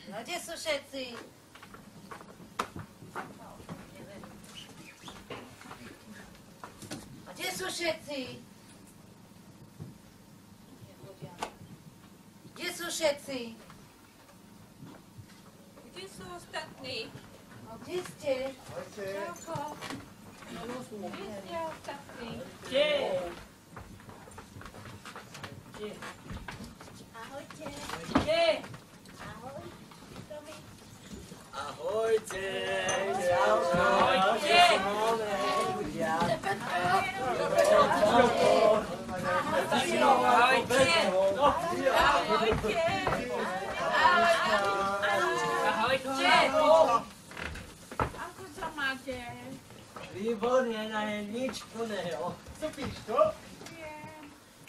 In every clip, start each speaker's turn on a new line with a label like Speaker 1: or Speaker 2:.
Speaker 1: No kde sú všetci? A kde sú všetci? Kde sú všetci?
Speaker 2: Kde sú ostatní?
Speaker 1: No kde ste?
Speaker 2: Čauko. Kde ste ostatní?
Speaker 3: Kde? Kde?
Speaker 2: Ahojte.
Speaker 3: Kde?
Speaker 2: Ahoj. Tomi.
Speaker 4: Ahojte.
Speaker 3: Ahojte. Ahojte.
Speaker 2: Ako sa máte?
Speaker 4: Výborne, na je nič plného.
Speaker 3: Supíš to?
Speaker 2: Viem.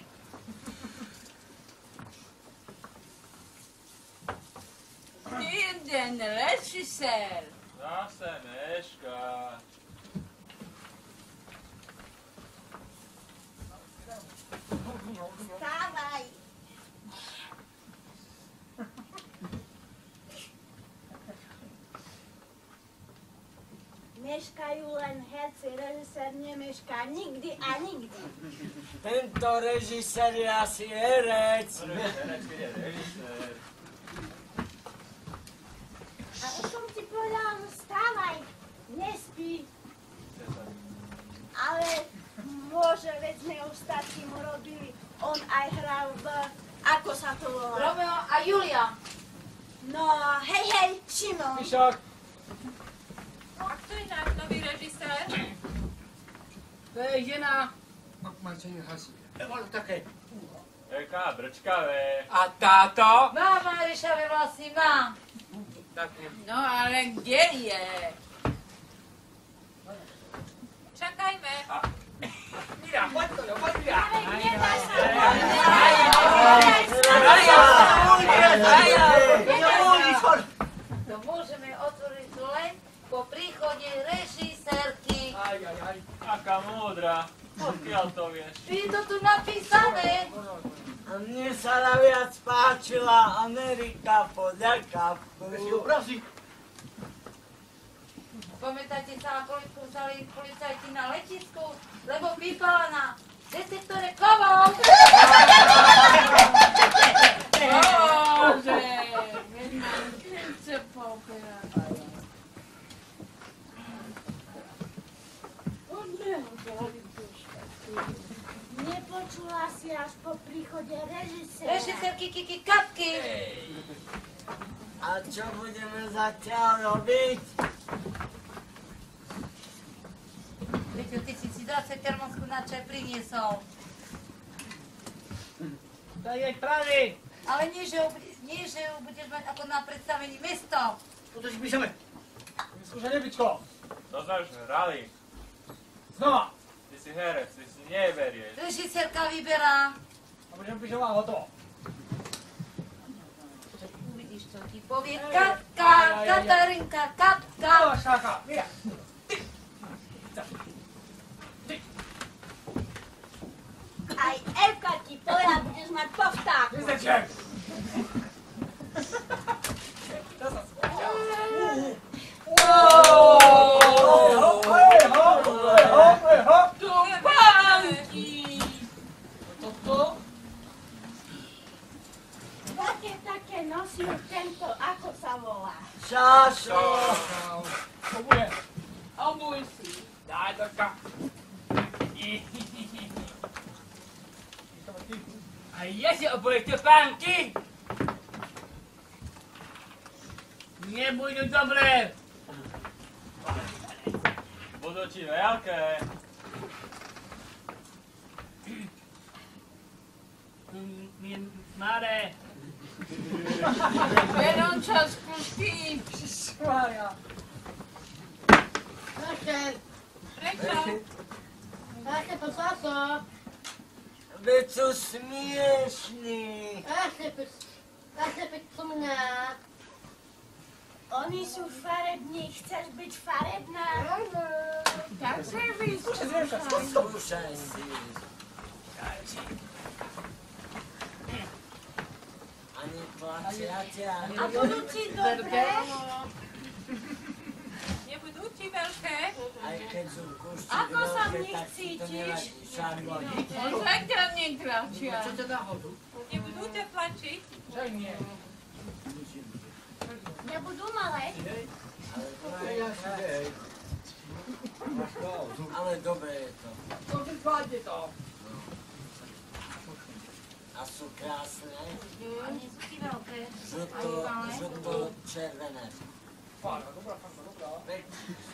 Speaker 2: Jeden režisér.
Speaker 5: Zase meška.
Speaker 2: Vstávaj. Meškajú len herci, režisér nemešká nikdy a nikdy.
Speaker 4: Tento režisér je asi herec.
Speaker 5: Režisér.
Speaker 2: A už som ti povedala, no vstávaj, nespí. Ale môže, veď sme ostatní mu robili. On aj hral v, ako sa to volá?
Speaker 1: Romeo a Julia.
Speaker 2: No, hej, Šimon.
Speaker 3: Píšok.
Speaker 2: A kto je náš nový režisér?
Speaker 3: To je žena. Marčenie hasí. Evo také.
Speaker 5: Taká brčkavé.
Speaker 3: A táto?
Speaker 1: Má Marišave vlasy, má.
Speaker 3: Také.
Speaker 2: No, ale kde je? Čakajme.
Speaker 3: Mira, poď to, poď mira.
Speaker 2: Nedá sa.
Speaker 1: To môžeme otvoriť len po príchode režisérky.
Speaker 5: Aká múdra. Odkiaľ to vieš?
Speaker 1: Je to tu napísané.
Speaker 4: A mne sa najviac páčila Amerika podľa kapku.
Speaker 1: Pamätáte sa, koľko vzali policajti na letisku, lebo pípala na detektore kovov.
Speaker 2: Bože, veď mám chce poperať. Nepočula si až po príchode režiséra.
Speaker 1: Režisérky Kiki Kapky.
Speaker 4: A čo budeme zatiaľ robiť?
Speaker 1: Peťo, ty si zase termosku na čaj priniesol.
Speaker 3: To je pravý.
Speaker 1: Ale nie, že ju budeš mať ako na predstavení mesto.
Speaker 3: Toto si píšeme. Skúšaj nebičko.
Speaker 5: To sme už hrali.
Speaker 3: Znova.
Speaker 5: Ty si herec, ty si neverieš.
Speaker 1: Režisérka vyberá.
Speaker 3: A budeme píšem a hotovo.
Speaker 1: Uvidíš, čo ti povie Katka, Katarinka, Katka.
Speaker 3: Šáka, mira.
Speaker 2: Aj Evka ti povie, budeš mať povtáku.
Speaker 3: Vyzeček. To sa skúšal.
Speaker 2: Tu pánky.
Speaker 3: Toto?
Speaker 2: Také nosí tento, ako sa volá.
Speaker 4: Šašo.
Speaker 3: To bude. Obuj si. Daj taká. A ja si obujem topánky. Nebudú dobré.
Speaker 5: Budú ti veľké.
Speaker 3: Malé.
Speaker 2: Verončasku spí.
Speaker 3: Šmária.
Speaker 2: Prečo?
Speaker 4: Veď sú smiešní.
Speaker 2: Oni sú farební, chceš byť farebná? Tak sa
Speaker 4: Skúšaj si. A Ani placiacia.
Speaker 2: A budú ti dobré?
Speaker 6: Nebudú ti veľké?
Speaker 4: Aj keď sú kúšti
Speaker 2: Ako sa v
Speaker 4: veľké,
Speaker 2: nich
Speaker 4: tak si to
Speaker 2: cítiš?
Speaker 4: nevadí. Šarmoni.
Speaker 6: Však ťa netlačia.
Speaker 3: Čo ťa náhodou?
Speaker 6: Nebudú ťa tlačiť?
Speaker 3: Však nie.
Speaker 2: Nebudú malé?
Speaker 4: Ale dobre je to.
Speaker 3: To si zvládne to.
Speaker 4: A sú krásne.
Speaker 1: A nie sú ti veľké.
Speaker 4: Žlto-červené.
Speaker 3: Farba, dobrá, dobrá.
Speaker 4: Pekné.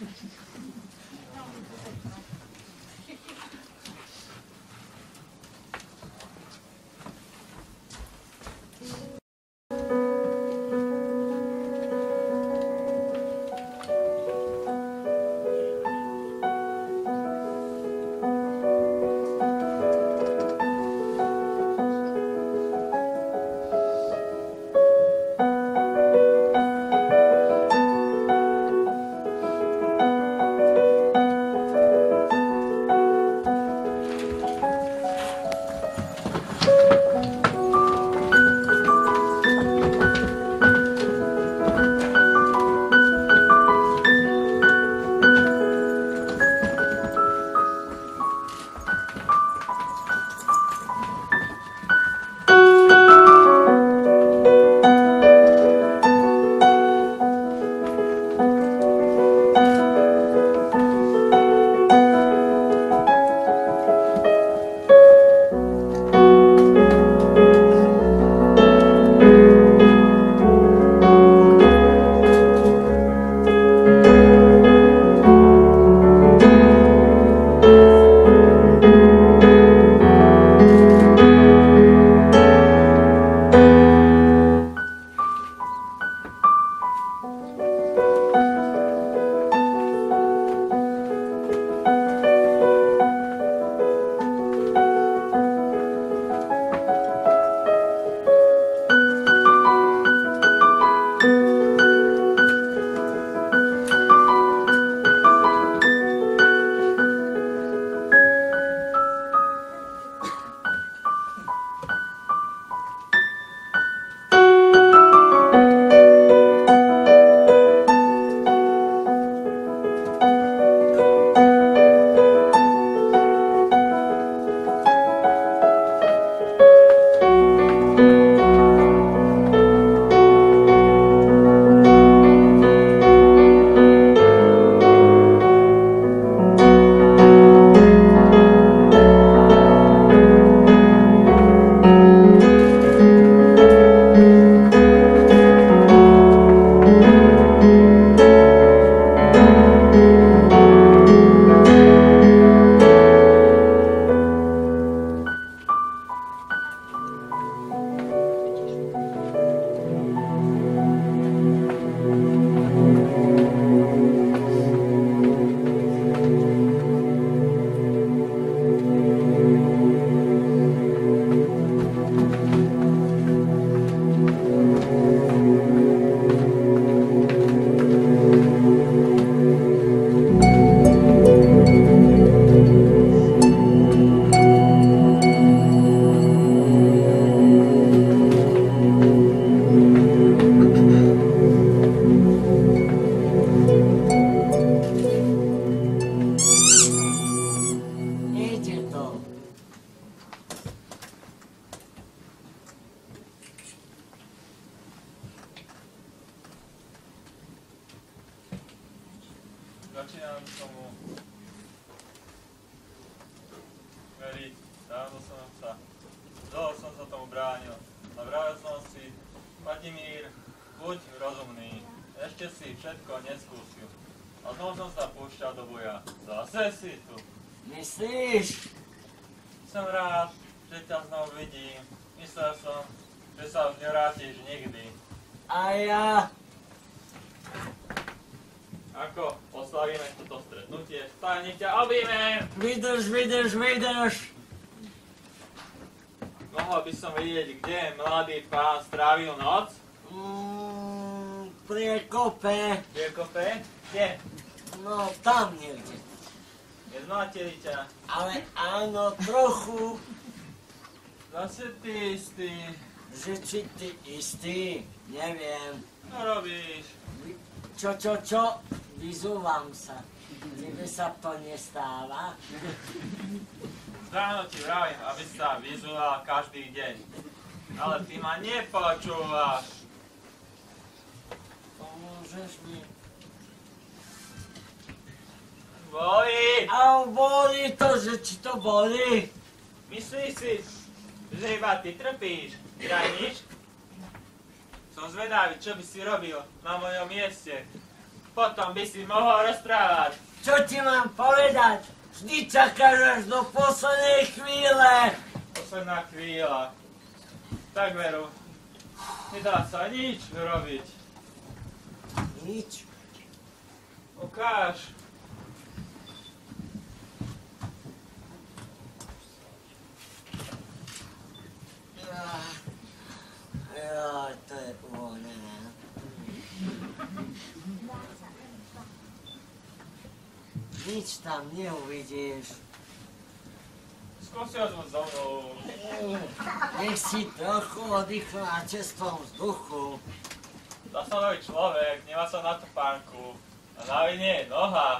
Speaker 5: Začínam tomu veriť. Dávno som sa tomu bránil. No vravil som si, Vladimír, buď rozumný. Ešte si všetko neskúsil. A znovu som sa púšťal do boja. Zase si tu.
Speaker 4: Myslíš?
Speaker 5: Som rád, že ťa znovu vidím. Myslel som, že sa už nevrátiš nikdy.
Speaker 4: A ja...
Speaker 5: Ako oslavíme toto stretnutie? Stále nech ťa objíme!
Speaker 4: Vydrž!
Speaker 5: Mohol by som vidieť, kde mladý pán strávil noc?
Speaker 4: Pri kope.
Speaker 5: Pri kope? Kde?
Speaker 4: No, tam niekde.
Speaker 5: Nezmátili ťa?
Speaker 4: Ale áno, trochu.
Speaker 5: Zase ty istý.
Speaker 4: že či ty istý, neviem.
Speaker 5: No robíš.
Speaker 4: Čo? Vyzúvam sa. Tebe sa to nestáva?
Speaker 5: Ráno ti vravím, aby sa vyzúval každý deň. Ale ty ma nepočúvaš.
Speaker 4: Pomôžeš mi?
Speaker 5: Bolí!
Speaker 4: A bolí to, že či to bolí?
Speaker 5: Myslíš si, že iba ty trpíš? Ja nič? Som zvedavý, čo by si robil na mojom mieste. Potom by si mohol rozprávať.
Speaker 4: Čo ti mám povedať? Vždy čakáš až do poslednej chvíle.
Speaker 5: Posledná chvíľa. Tak veru, nedá sa nič robiť.
Speaker 4: Nič.
Speaker 5: Ukáž.
Speaker 4: Joj, to je uvoľnené. Nič tam neuvidíš.
Speaker 5: Skúsi ho so mnou.
Speaker 4: Nech si trochu oddychnú na čestvom vzduchu.
Speaker 5: Zasadový človek, nemá sa na topánku. A na vine je noha.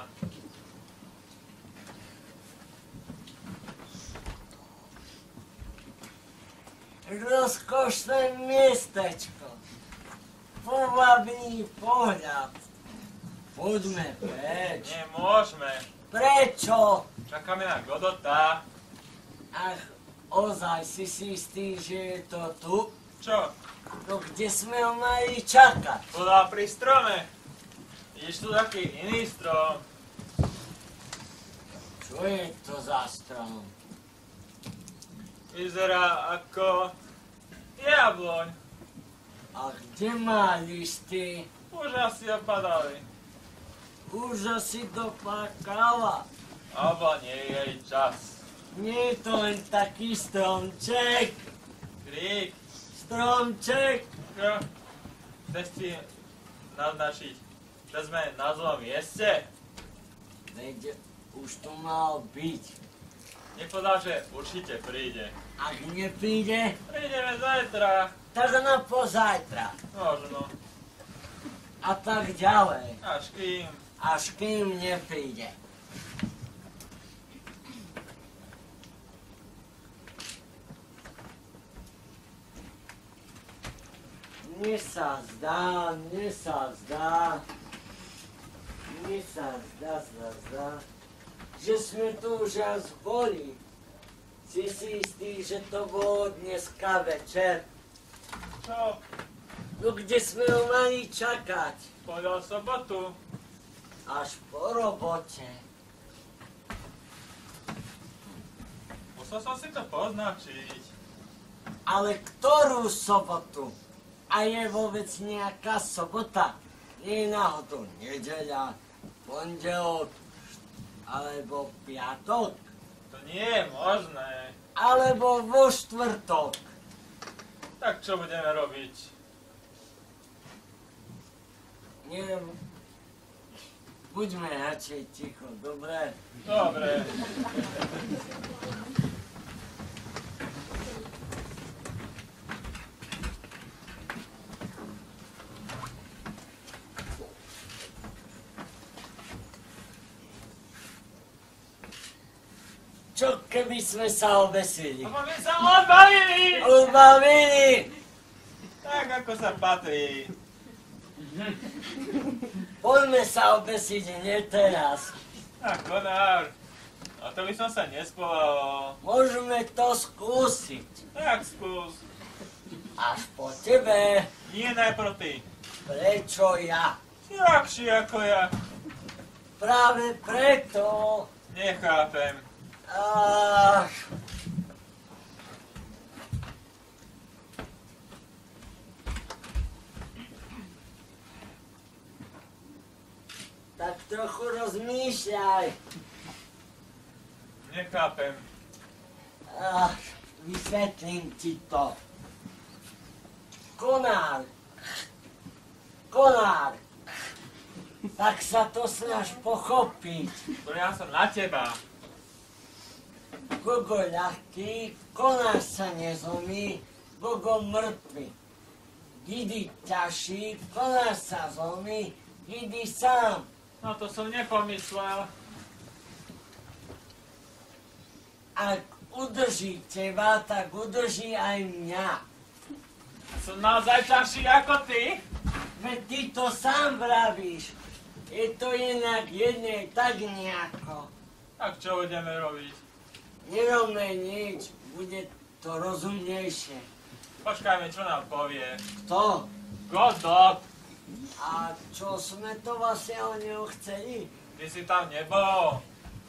Speaker 4: Rozkošné miestečko. Povabný pohľad. Poďme preč.
Speaker 5: Nemôžeme.
Speaker 4: Prečo?
Speaker 5: Čakáme na Godota.
Speaker 4: Ach, ozaj si istý, že je to tu?
Speaker 5: Čo?
Speaker 4: No kde sme ho mali čakať?
Speaker 5: Bola pri strome. Vidíš tu taký iný strom.
Speaker 4: Čo je to za strom?
Speaker 5: Vyzerá ako jabloň.
Speaker 4: A kde má listy?
Speaker 5: Už asi opadali.
Speaker 4: Už asi dopákala.
Speaker 5: Alebo nie je jej čas.
Speaker 4: Nie je to len taký stromček.
Speaker 5: Krík.
Speaker 4: Stromček.
Speaker 5: Čo? Chceš si naznačiť, že sme na zlom mieste?
Speaker 4: Veď už tu mal byť.
Speaker 5: Nepovedal, že určite príde.
Speaker 4: Ak nepríde,
Speaker 5: Prídeme zajtra.
Speaker 4: tak na pozajtra.
Speaker 5: Možno.
Speaker 4: A tak ďalej.
Speaker 5: Až kým.
Speaker 4: Až kým nepríde. Mne sa zdá, že sme tu už raz boli. Si istý, že to bolo dneska večer?
Speaker 5: Čo?
Speaker 4: No kde sme ho mali čakať?
Speaker 5: Povedal sobotu.
Speaker 4: Až po robote.
Speaker 5: Musel som si to poznačiť.
Speaker 4: Ale ktorú sobotu? A je vôbec nejaká sobota? Nie je náhodou nedeľa, pondelok, alebo piatok,
Speaker 5: To nie je možné.
Speaker 4: alebo vo štvrtok.
Speaker 5: Tak čo budeme robiť?
Speaker 4: Neviem. Buďme radšej ticho, dobre?
Speaker 5: Dobre.
Speaker 4: Čo keby sme sa obesili?
Speaker 5: A my sa odbavili!
Speaker 4: Odbavili!
Speaker 5: Tak ako sa patrí.
Speaker 4: Poďme sa obesiť, nie teraz.
Speaker 5: Tak, konár. A to by som sa nespoval.
Speaker 4: Môžeme to skúsiť.
Speaker 5: Tak skús.
Speaker 4: Až po tebe.
Speaker 5: Nie najprv ty.
Speaker 4: Prečo ja?
Speaker 5: Si ľahší ako ja.
Speaker 4: Práve preto.
Speaker 5: Nechápem.
Speaker 4: Ach. Tak trochu rozmýšľaj.
Speaker 5: Nechápem.
Speaker 4: Ach, vysvetlím ti to. Konár. Tak sa to snaž pochopiť.
Speaker 5: To ja som na teba.
Speaker 4: Kogo ľahký, konár sa nezlomí, Bogom mŕtvy. Idi ťažší, konáš sa zlomí, idi sám.
Speaker 5: No to som nepomyslel.
Speaker 4: Ak udrží teba, tak udrží aj mňa.
Speaker 5: Som naozaj ťažší ako ty?
Speaker 4: Veď ty to sám vravíš. Je to inak jednej tak nejako.
Speaker 5: Tak čo budeme robiť?
Speaker 4: Nerobme nič, bude to rozumnejšie.
Speaker 5: Počkajme, čo nám povie.
Speaker 4: To.
Speaker 5: Godot!
Speaker 4: A čo sme to vlastne o neho chceli?
Speaker 5: Ty si tam nebol.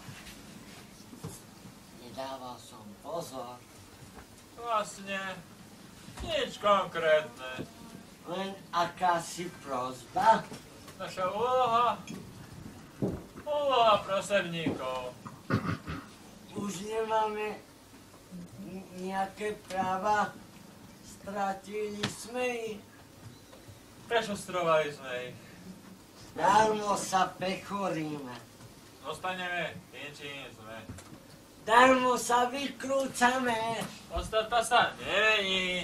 Speaker 4: Nedával som pozor.
Speaker 5: Vlastne nič konkrétne.
Speaker 4: Len akási prosba.
Speaker 5: Naša úloha prosebníkov.
Speaker 4: Už nemáme nejaké práva. Stratili sme ich.
Speaker 5: Prešustrovali sme ich.
Speaker 4: Darmo sa pechoríme.
Speaker 5: Zostaneme tým, čím sme.
Speaker 4: Darmo sa vykrúcame.
Speaker 5: Podstata sa nemení.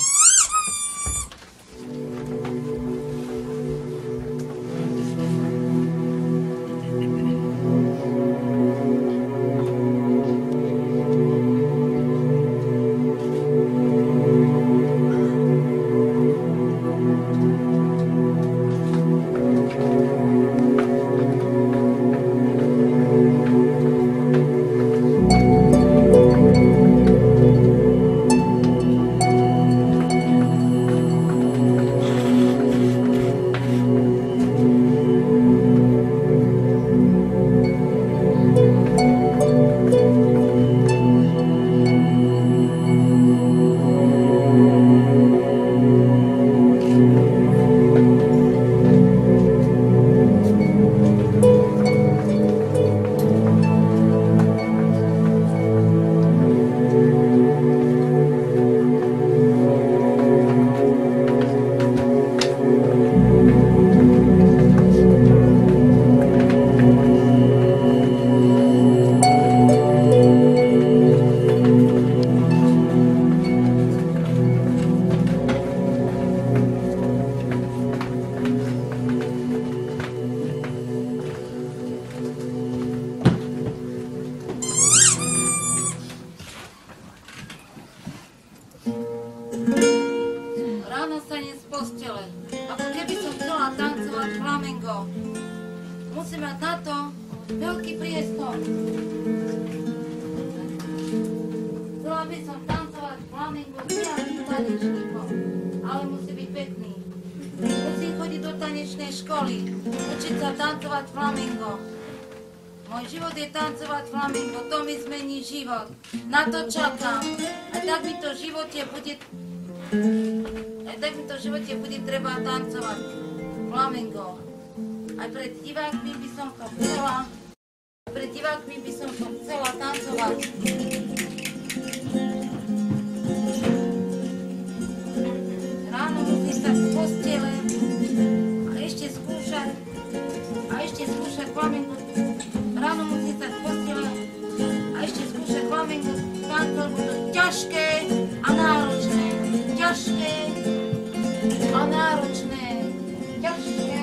Speaker 1: Musím mať na to veľký priestor. Chcela by som tancovať flamingo s nejakým tanečníkom, ale musí byť pekný. Musím chodiť do tanečnej školy, učiť sa tancovať flamingo. Môj život je tancovať flamingo, to mi zmení život. Na to čakám. Aj tak mi to v živote bude treba tancovať flamingo. Aj pred divákmi by som to chcela tancovať. Ráno musím stať z postele a ešte skúšať flamingo. Ráno musím stať z postele a ešte skúšať flamingo. Tancovať budú ťažké a náročné. Ťažké a náročné. Ťažké.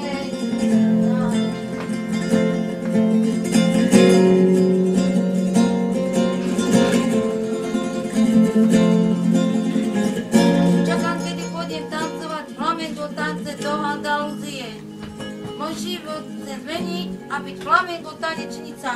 Speaker 1: Čakám, kedy pôjdem tancovať flamengo tance do Andalúzie. Môj život sa zmení a byť flamengo tanečnica.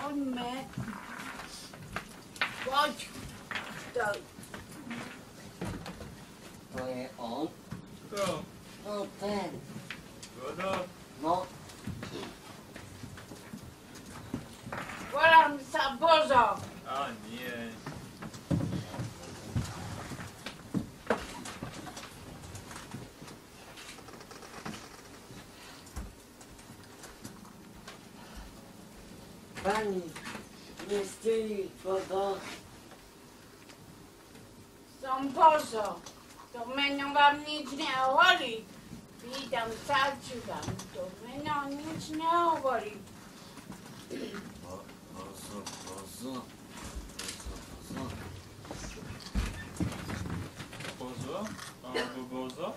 Speaker 2: Poďme. Poď. Stoj.
Speaker 4: To je on?
Speaker 5: Kto?
Speaker 4: No ten.
Speaker 5: Kto?
Speaker 4: No,
Speaker 2: Volám sa Bozo.
Speaker 5: A nie.
Speaker 4: pani, nie ste kogo?
Speaker 2: Som Bozo. To meno vám nič nehovorí. Pýtam sa, či vám to meno nič nehovorí.
Speaker 4: Bozo.
Speaker 5: Bozo? Alebo Bozo?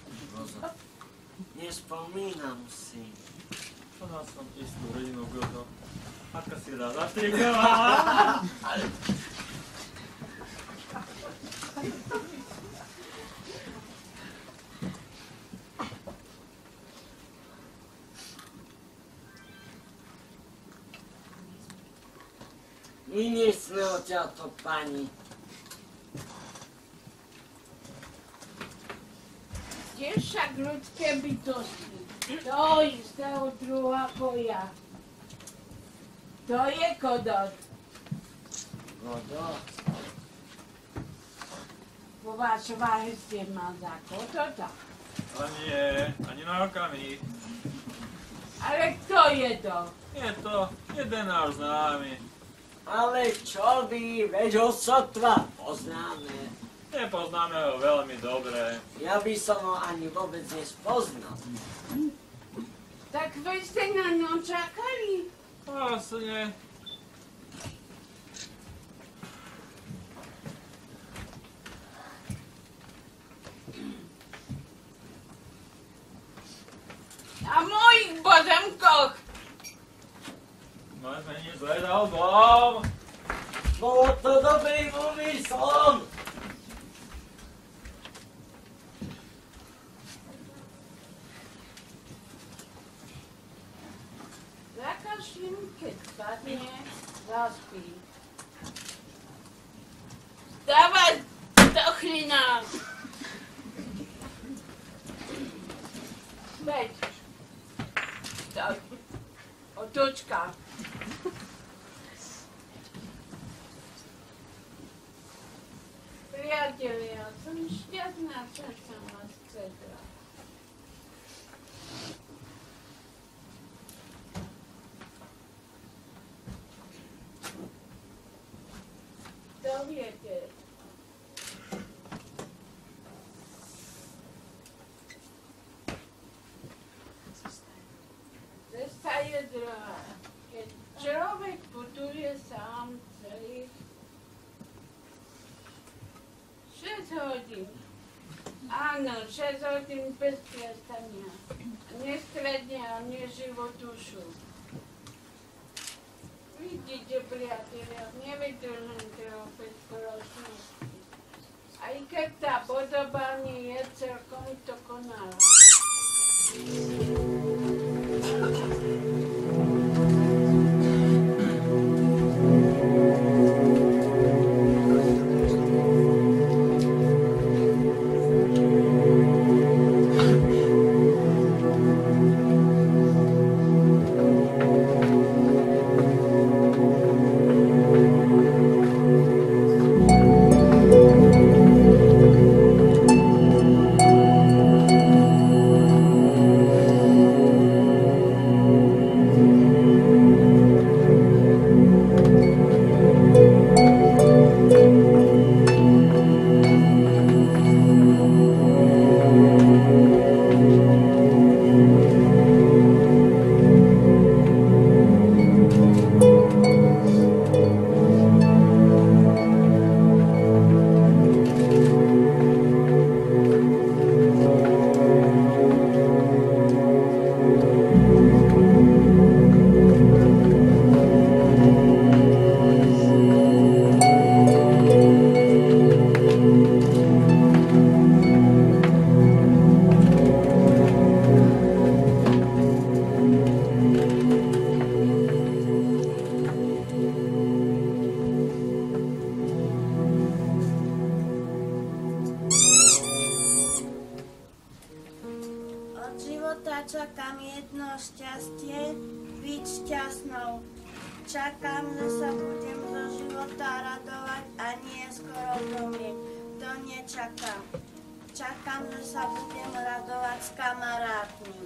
Speaker 4: Nespomínam si.
Speaker 5: To nás som istú rodinu Bozo. Matka si dá zastriegovala.
Speaker 4: Vyniesme odtiaľto, pani.
Speaker 2: Tiež však ľudské bytosti. To istého druha ako ja. To je Kodot.
Speaker 4: Kodot?
Speaker 2: Po vašom váhe ste ma za Kodota.
Speaker 5: A nie, ani na okamih.
Speaker 2: Ale kto je to?
Speaker 5: Je to jeden náš známy.
Speaker 4: Ale čo vy, veď ho sotva poznáme.
Speaker 5: Nepoznáme ho veľmi dobre.
Speaker 4: Ja by som ho ani vôbec nespoznal.
Speaker 2: Tak veď ste na ňom čakali.
Speaker 5: Vlastne.
Speaker 2: Na mojich pozemkoch.
Speaker 5: Môžeme nič zvedal bol.
Speaker 4: Bolo to dobrým úmyslom.
Speaker 2: Zakašlím, keď spadne, zaspí. Dávaj do chlina. Veď. Tak. Otočka. Priatelia, som šťastná, že som vás stretla. To viete. Cesta je druhá. Keď človek putuje sám celých 6 hodín. Áno, 6 hodín bez prestania. Nestredne ani život dušu. Vidíte, priatelia, nevydržím toho predspoločnosti. Aj keď tá podoba nie je celkom dokonalá.
Speaker 7: života čakám jedno šťastie, byť šťastnou. Čakám, že sa budem zo života radovať a nie skoro zomrieť. To nečakám. Čakám, že sa budem radovať s kamarátmi.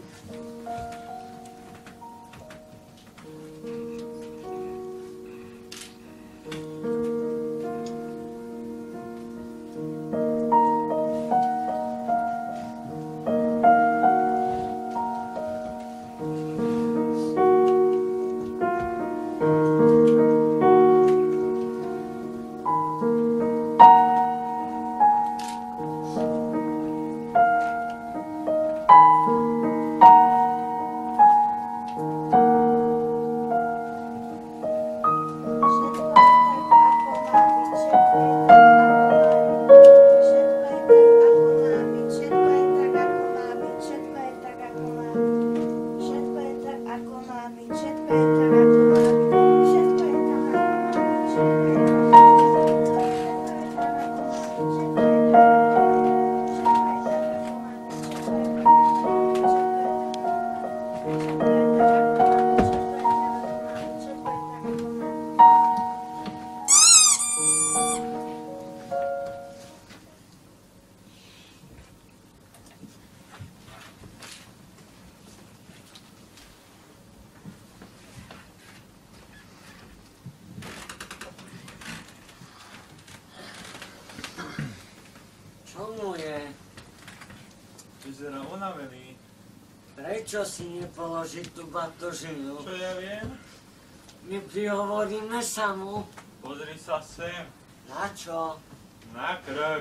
Speaker 5: Vyzerá unavený.
Speaker 4: Prečo si nepoložiť tú batožinu?
Speaker 5: Čo ja viem?
Speaker 4: My prihovoríme sa mu.
Speaker 5: Pozri sa sem.
Speaker 4: Na čo?
Speaker 5: Na krk.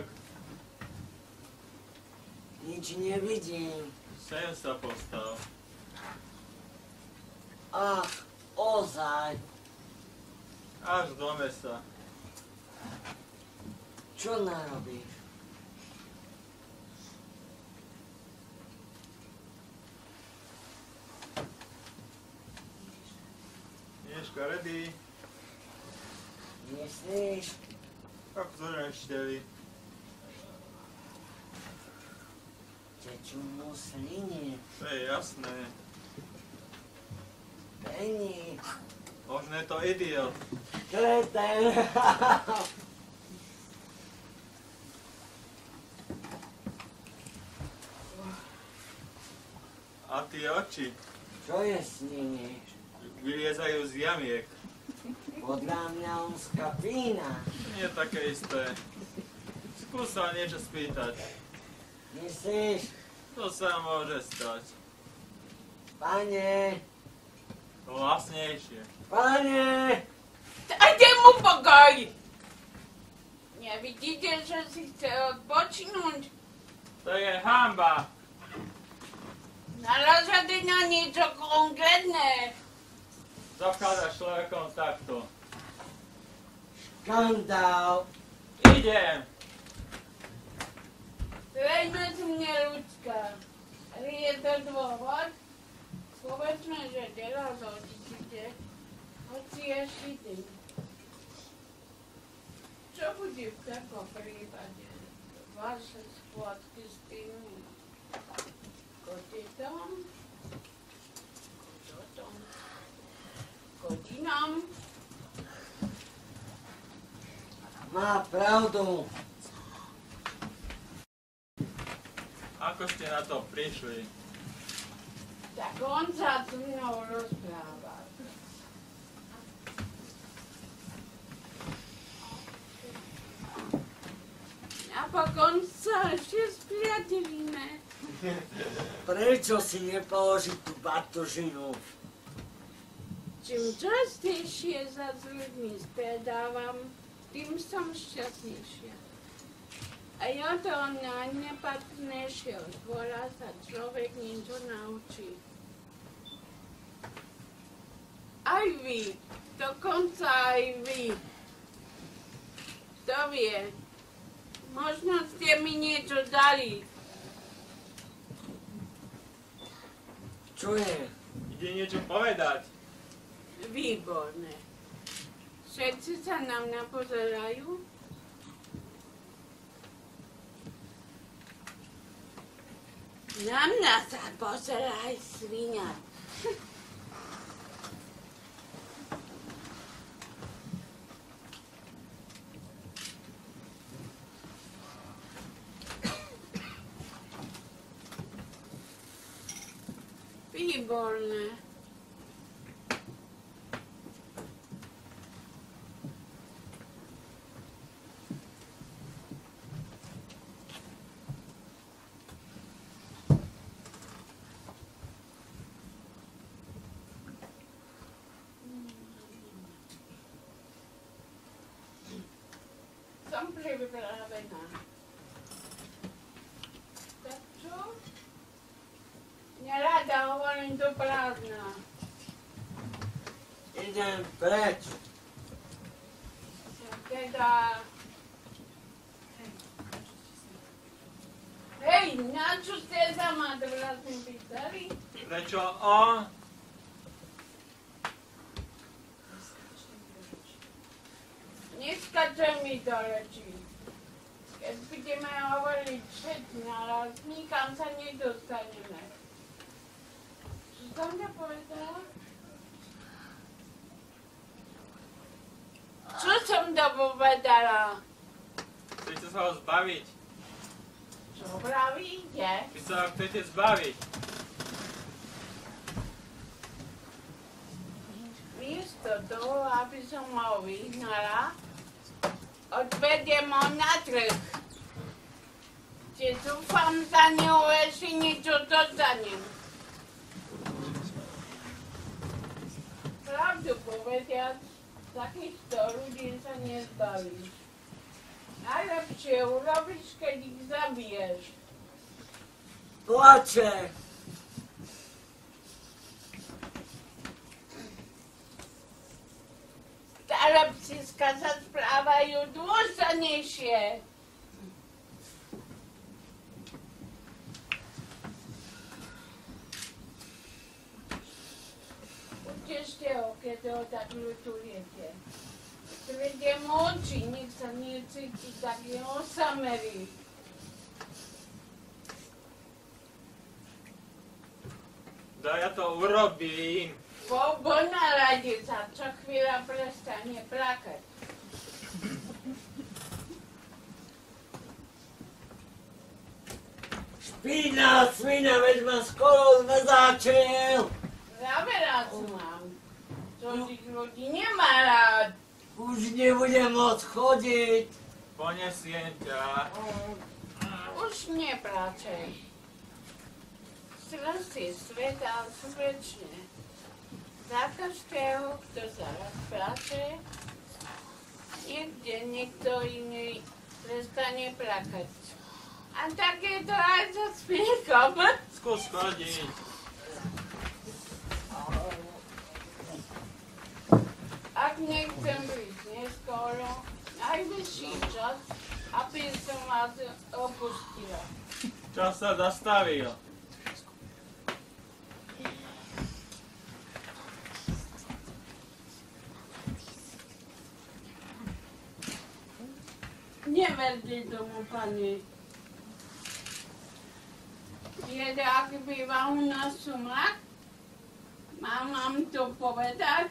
Speaker 4: Nič nevidím.
Speaker 5: Sem sa postav.
Speaker 4: Ach, ozaj.
Speaker 5: Až do mesa.
Speaker 4: Čo narobíš?
Speaker 5: Mieška ready.
Speaker 4: Myslíš?
Speaker 5: Tak zrešteli.
Speaker 4: Tečú mu sliny.
Speaker 5: To je jasné.
Speaker 4: Penny.
Speaker 5: Možno je to idiot.
Speaker 4: Kreten.
Speaker 5: A tie oči
Speaker 4: Čo je s nimi?
Speaker 5: vyliezajú z jamiek.
Speaker 4: Podľa mňa on skapína.
Speaker 5: Nie také isté. Skús sa niečo spýtať.
Speaker 4: Myslíš?
Speaker 5: To sa môže stať.
Speaker 4: Pane,
Speaker 5: Hlasnejšie.
Speaker 4: pane!
Speaker 2: Dajte mu pokoj! Nevidíte, že si chce odpočinúť?
Speaker 5: To je hanba.
Speaker 2: Naražate na niečo konkrétne.
Speaker 5: Zavkádaš človekom takto.
Speaker 4: Škandál!
Speaker 5: Idem.
Speaker 2: Veďme si mne ľudská. Je to dôvod? Povedzme, že teraz odídete. Hoci je šitý. Čo bude v takom prípade? Vaše spôdky s tými kotitom? Kotom? Kotinom?
Speaker 4: Má pravdu.
Speaker 5: Ako ste na to prišli?
Speaker 2: Tak on sa so mnou rozprával. Napokon sa ešte spriatelíme.
Speaker 4: Prečo si nepoložiť tú batožinu?
Speaker 2: Čím častejšie sa s ľuďmi stredávam, tým som šťastnejšia. A od toho najnepatrnejšieho dvora sa človek niečo naučí. Aj vy, dokonca aj vy. Kto vie, možno ste mi niečo dali.
Speaker 4: Čo je?
Speaker 5: Ide niečo povedať.
Speaker 2: Výborné. Všetci sa na mňa pozerajú? Na mňa sa pozeraj, svinia. Výborné. Som pripravená. Tak čo? Nerada hovorím do prázdna.
Speaker 4: Idem preč.
Speaker 2: Teda... Hej, na čo ste za ma vlastne pýtali?
Speaker 5: Prečo on?
Speaker 2: Neskačem mi do rečí. Keď budeme hovoriť všetci naraz, nikam sa nedostaneme. Čo som ťa povedala? Čo som to povedala?
Speaker 5: Chcete sa ho zbaviť?
Speaker 2: Čo pravíte?
Speaker 5: Vy sa ho chcete zbaviť.
Speaker 2: Miesto toho, aby som ho vyhnala, odvediem ho na trh. Čiže dúfam, za ňou ešte niečo dostanem. Pravdu povediac, takýchto ľudí sa nezbavíš. Najlepšie urobíš, keď ich zabiješ.
Speaker 4: Plače.
Speaker 2: Staré psíska sa správajú dôstojnejšie. Utešte ho, keď ho tak ľutujete. Zvediem oči, nech sa necíti taký osamelý.
Speaker 5: Da ja to urobím.
Speaker 2: Ponáradí sa, čo chvíľa prestane plakať.
Speaker 4: Špina, svina, veď ma skoro zväzáčil.
Speaker 2: Zaberať mám. Čo tých ľudí nemá rád.
Speaker 4: Už nebudem môcť chodiť.
Speaker 5: Ponesiem ťa.
Speaker 2: Už neplačej. Srdci sveta srdečne. Za každého, kto zaraz plače, niekde niekto iný prestane plakať. A tak je to aj so smiechom.
Speaker 5: Skús chodiť.
Speaker 2: Ak nechcem byť neskoro, najvyšší čas, aby som vás opustila.
Speaker 5: Čas sa zastavil.
Speaker 2: Neverte tomu, pani. Viete, aký býva u nás sumrak? Mám vám to povedať?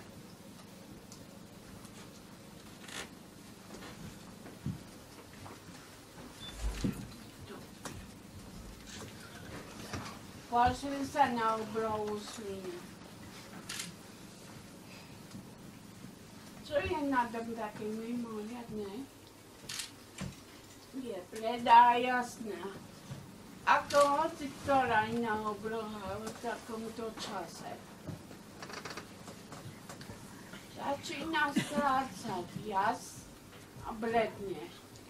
Speaker 2: Pošli sa na obrovú svinu. Čo je na tom také mimoriadne? Je bledá jasná. Ako hoci ktorá iná obloha v takomto čase. Začína strácať jas a bledne.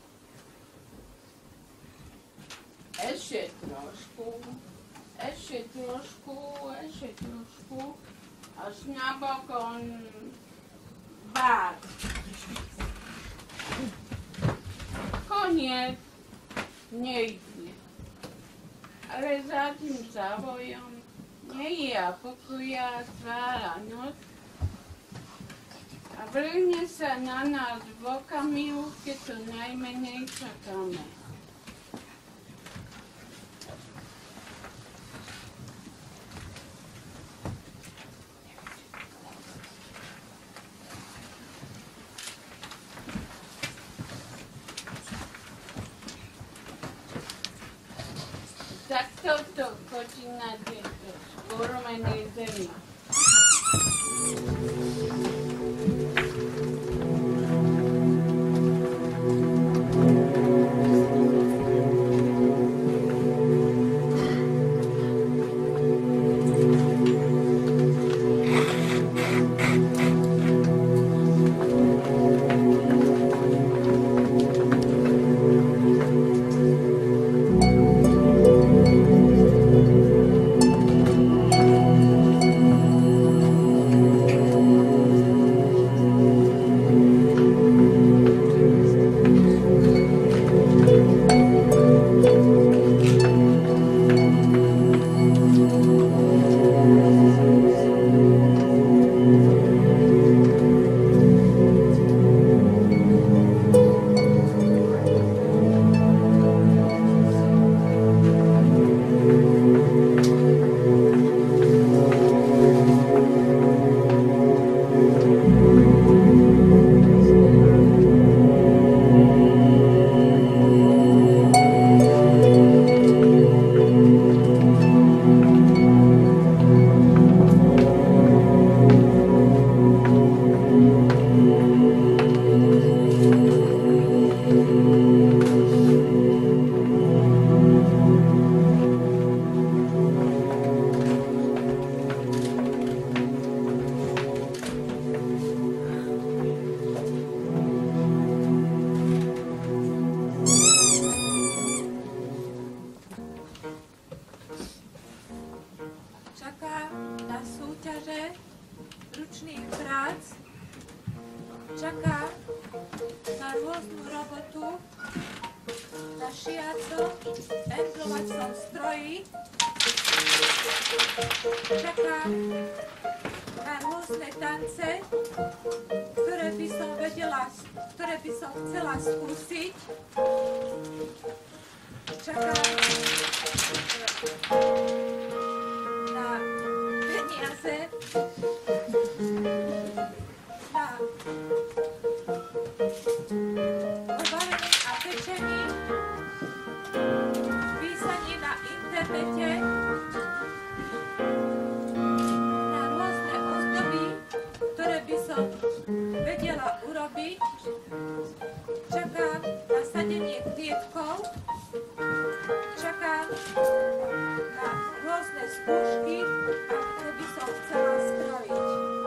Speaker 2: Ešte trošku, až napokon bár. Koniec, nejde. Ale za tým závojom nie je pokoja tvára noc a vrhne sa na nás v okamihu, keď to najmenej čakáme. toto chodí na tieto skoromenej zemi.
Speaker 6: Čaká na súťaže ručných prác, čaká na rôznu robotu, na šiacom, endlovacom stroji, čaká na rôzne tance, ktoré by som chcela skúsiť, čaká na peniaze, na varené a pečení, písanie na internete, na rôzne ozdoby, ktoré by som vedela urobiť. Čakám na sadenie kvietkov, čakám na rôzne skúšky, ktoré by som chcela spraviť.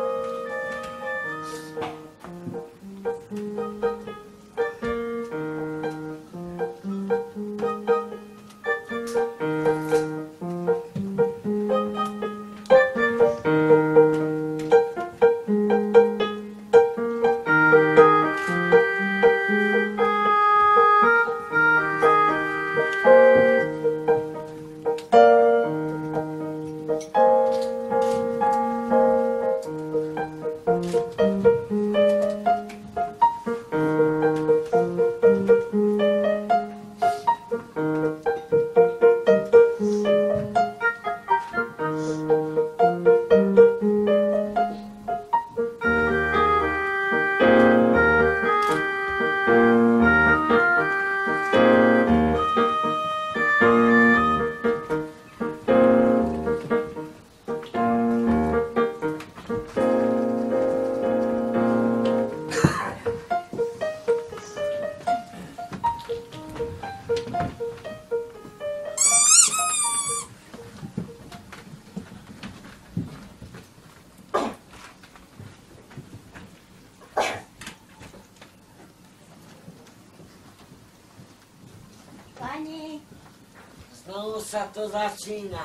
Speaker 7: Pani,
Speaker 4: Znovu sa to začína.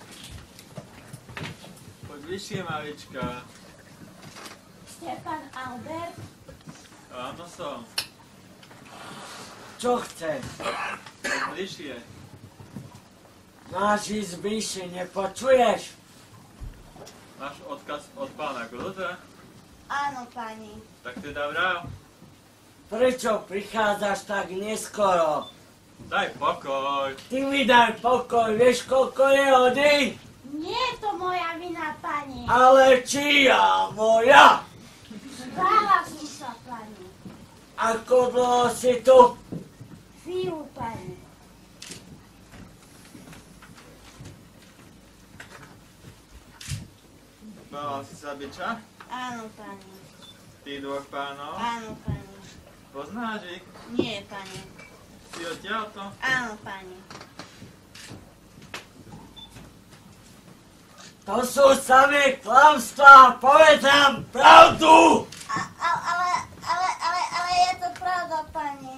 Speaker 5: Poď vyššie, malička.
Speaker 7: ste pán Albert?
Speaker 5: Áno som.
Speaker 4: Čo chceš?
Speaker 5: Poď bližšie.
Speaker 4: Máš ísť bližšie, nepočuješ?
Speaker 5: Máš odkaz od pána Glota?
Speaker 7: Áno, pani.
Speaker 5: Tak teda vrav.
Speaker 4: Prečo prichádzaš tak neskoro?
Speaker 5: Daj pokoj.
Speaker 4: Ty mi daj pokoj, vieš koľko je hodín?
Speaker 7: Nie je to moja vina, pani.
Speaker 4: Ale čia moja?
Speaker 7: Bála som sa, pani.
Speaker 4: Ako dlho si tu?
Speaker 7: Chvíľu, pani.
Speaker 5: Volal si sa biča?
Speaker 7: Áno, pani.
Speaker 5: Tých dvoch pánov?
Speaker 7: Áno, pani.
Speaker 5: Poznáš ich?
Speaker 7: Nie, pani.
Speaker 5: Si odtiaľto?
Speaker 7: Áno, pani.
Speaker 4: To sú samé klamstvá, povedz nám pravdu!
Speaker 7: Ale je to pravda, pani.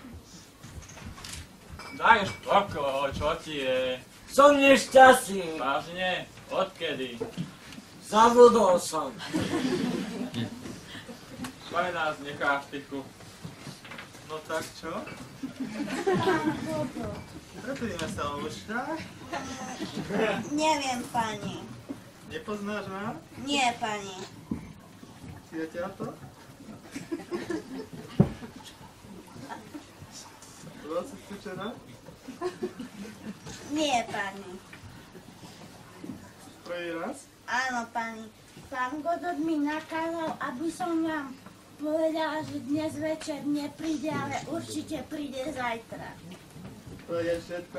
Speaker 5: Daj už pokoj, čo ti je?
Speaker 4: Som nešťastný.
Speaker 5: Vážne? Odkedy?
Speaker 4: Zabudol som.
Speaker 5: Kaj nás necháš tichu. No tak čo? Prepíme sa už, tak?
Speaker 7: Neviem, pani.
Speaker 5: Nepoznáš nás?
Speaker 7: Nie, pani.
Speaker 5: Si odtiaľto? Bol si tu včera?
Speaker 7: Nie, pani.
Speaker 5: Prvý raz?
Speaker 7: Áno, pani. Pán Godot mi nakázal, aby som vám povedala, že dnes večer nepríde, ale určite príde zajtra.
Speaker 5: To je všetko?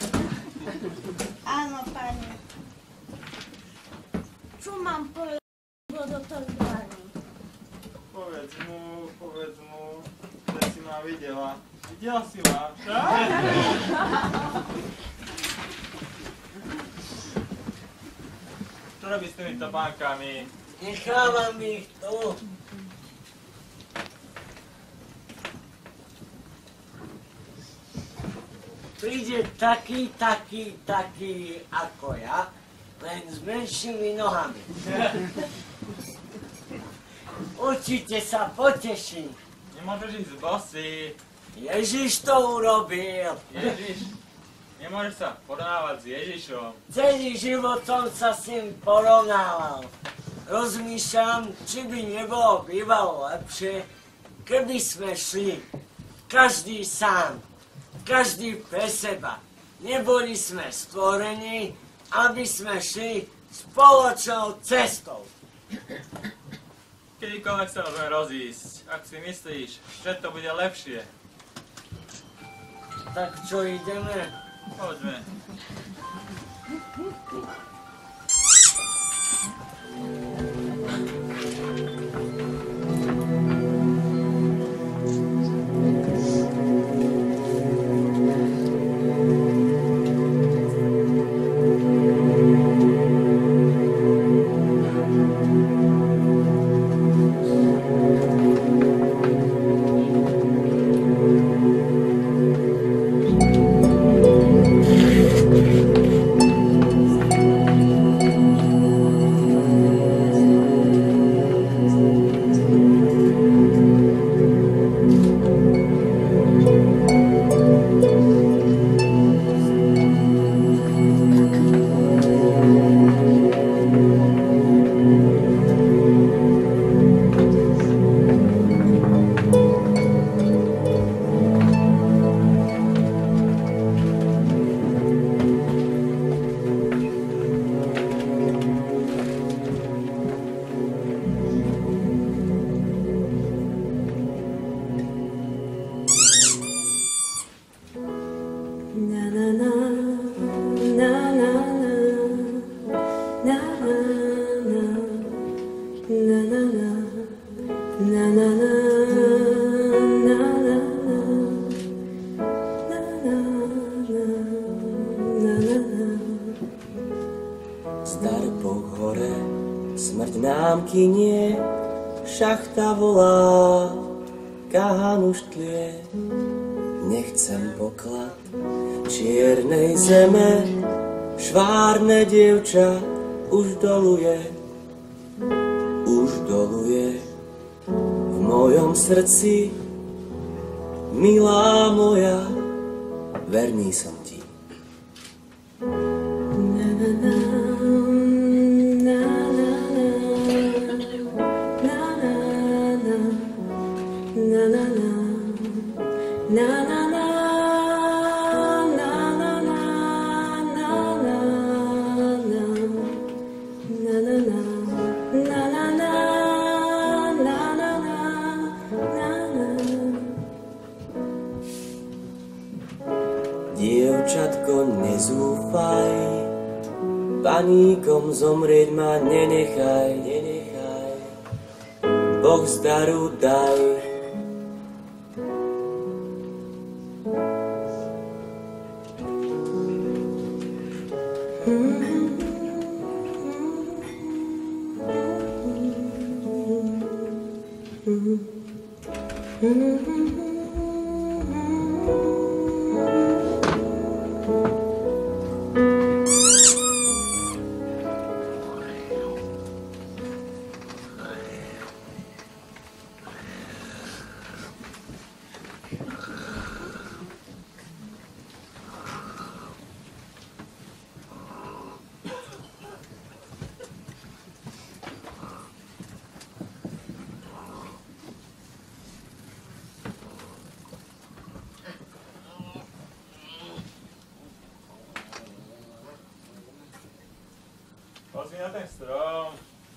Speaker 7: Áno, pani. Čo mám povedať Godotovi, pani?
Speaker 5: Povedz mu, že si ma videla. Videla si ma, však? Čo robíš s týmito bankami?
Speaker 4: Nechávam ich tu. Príde taký ako ja, len s menšími nohami. Určite sa poteší.
Speaker 5: Nemôžeš ísť bosý.
Speaker 4: Ježiš to urobil.
Speaker 5: Ježiš, nemôžeš sa porovnávať s Ježišom.
Speaker 4: Celý život som sa s ním porovnával. Rozmýšľam, či by nebolo bývalo lepšie, keby sme šli každý sám, každý pre seba. Neboli sme stvorení, aby sme šli spoločnou cestou.
Speaker 5: Kedykoľvek sa môžeme rozísť, ak si myslíš, že to bude lepšie.
Speaker 4: Tak čo ideme?
Speaker 5: Poďme.
Speaker 8: Kynie, šachta volá, kahan už tlie. Nechcem poklad čiernej zeme, švárne dievča už doluje. V mojom srdci, milá moja, verný som ti. Dievčatko, nezúfaj, paníkom zomrieť ma nenechaj, Boh zdaru daj.
Speaker 5: Pozri na ten strom.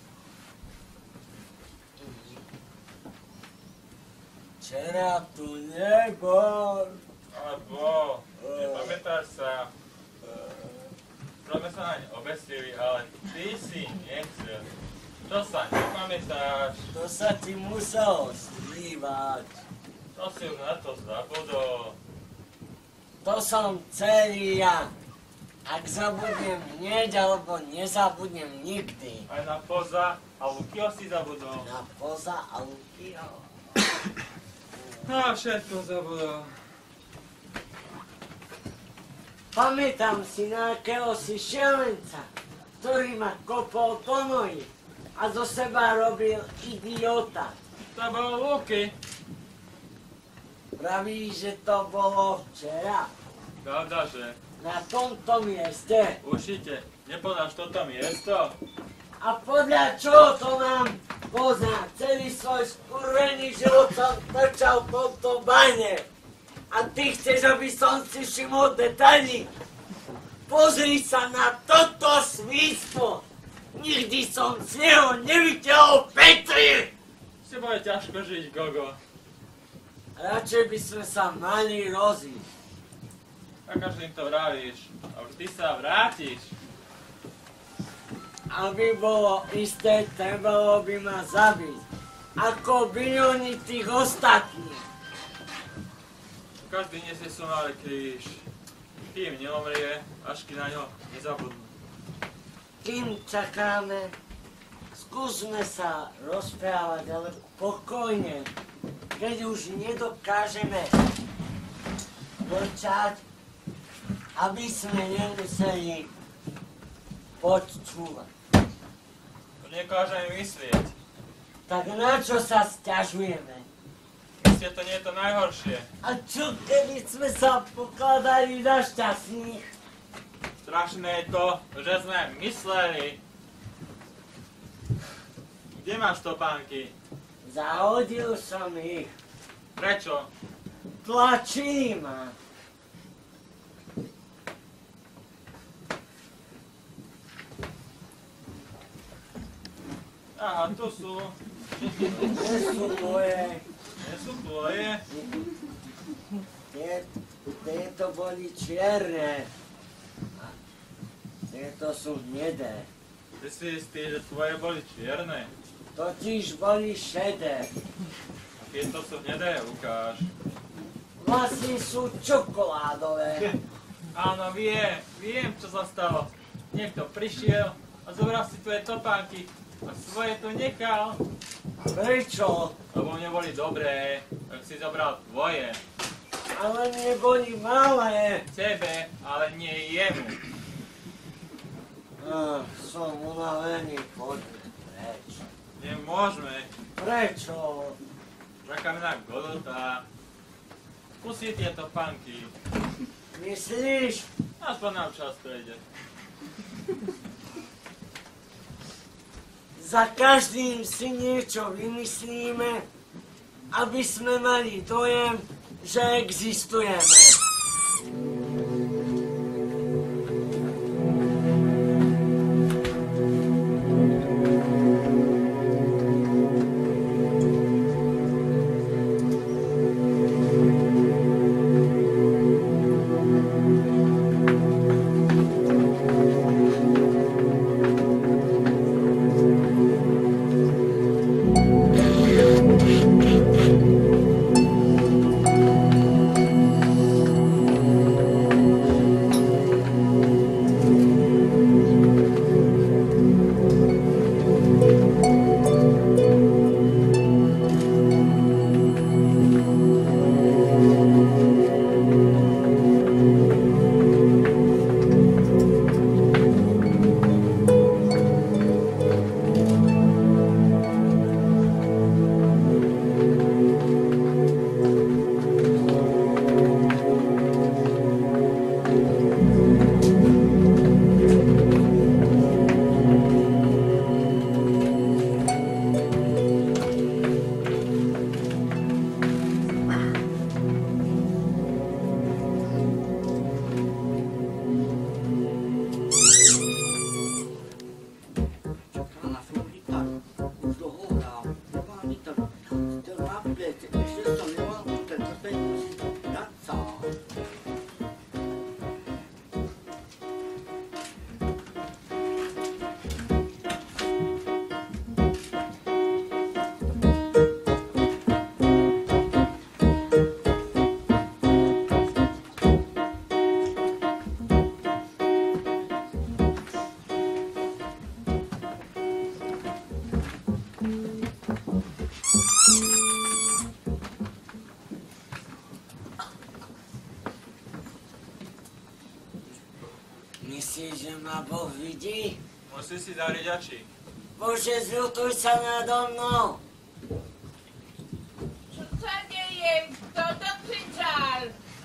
Speaker 4: Včera tu nebol.
Speaker 5: Ale bol. Nepamätáš sa? Sme sa naň obesili, ale ty si nechcel. Čo sa nepamätáš?
Speaker 4: To sa ti muselo skrývať.
Speaker 5: To si už na to zabudol.
Speaker 4: To som celý ja. Ak zabudnem hneď, alebo nezabudnem nikdy.
Speaker 5: Aj na Poza a Lukio si zabudol.
Speaker 4: Na Poza a Lukio.
Speaker 5: No, všetko zabudol.
Speaker 4: Pamätám si na akéhosi šialenca, ktorý ma kopol po noji a zo seba robil idiota.
Speaker 5: To bol Luky.
Speaker 4: Praví, že to bolo včera.
Speaker 5: Pravda, že?
Speaker 4: Na tomto mieste.
Speaker 5: Určite. Nepoznáš toto miesto?
Speaker 4: A podľa čoho to nám pozná? Celý svoj skurvený život som trčal v tomto bane. A ty chceš, aby som si všimol detaily? Pozri sa na toto svinstvo. Nikdy som z neho nevidel Petri.
Speaker 5: S tebou je ťažko žiť, Gogo.
Speaker 4: Radšej by sme sa mali rozísť.
Speaker 5: A každým to vravíš. A vždy sa vrátiš.
Speaker 4: Aby bolo isté, trebalo by ma zabiť. Ako bilióny tých ostatných.
Speaker 5: Každý nesie sonále kríž. Kým neomrie, až kým na ňo nezabudnú.
Speaker 4: Kým čakáme, skúsme sa rozprávať, ale pokojne. Keď už nedokážeme počať, aby sme nemuseli počúvať.
Speaker 5: To nekážem myslieť.
Speaker 4: Tak na čo sa sťažujeme?
Speaker 5: Myslieť to nie je to najhoršie.
Speaker 4: A čo keby sme sa pokladali za šťastných?
Speaker 5: Strašné je to, že sme mysleli. Kde máš topánky?
Speaker 4: Zahodil som ich.
Speaker 5: Prečo?
Speaker 4: Tlačili ma.
Speaker 5: Aha, tu sú.
Speaker 4: Nie sú moje.
Speaker 5: Nie sú tvoje.
Speaker 4: Tieto boli čierne. A tieto sú hnedé.
Speaker 5: Ty si istý, že tvoje boli čierne.
Speaker 4: Totiž boli šedé.
Speaker 5: A tieto sú hnedé, ukáž.
Speaker 4: Vlastne sú čokoládové.
Speaker 5: Áno, viem, čo sa stalo. Niekto prišiel a zobral si tvoje topánky a svoje tu nechal.
Speaker 4: Prečo?
Speaker 5: Lebo mne boli dobré, tak si zobral tvoje.
Speaker 4: Ale mne boli malé.
Speaker 5: Tebe, ale nie jemu.
Speaker 4: Som unavený, poďme preč.
Speaker 5: Nemôžeme.
Speaker 4: Prečo?
Speaker 5: Čakáme na Godota. Pusí tieto panky.
Speaker 4: Myslíš?
Speaker 5: Aspoň nám čas prejde.
Speaker 4: Za každým si niečo vymyslíme, aby sme mali dojem, že existujeme. Myslíš, že ma Boh vidí?
Speaker 5: Musí si dariť oči.
Speaker 4: Bože, zľutuj sa nado mnou.
Speaker 2: Čo sa deje? Kto to kričal?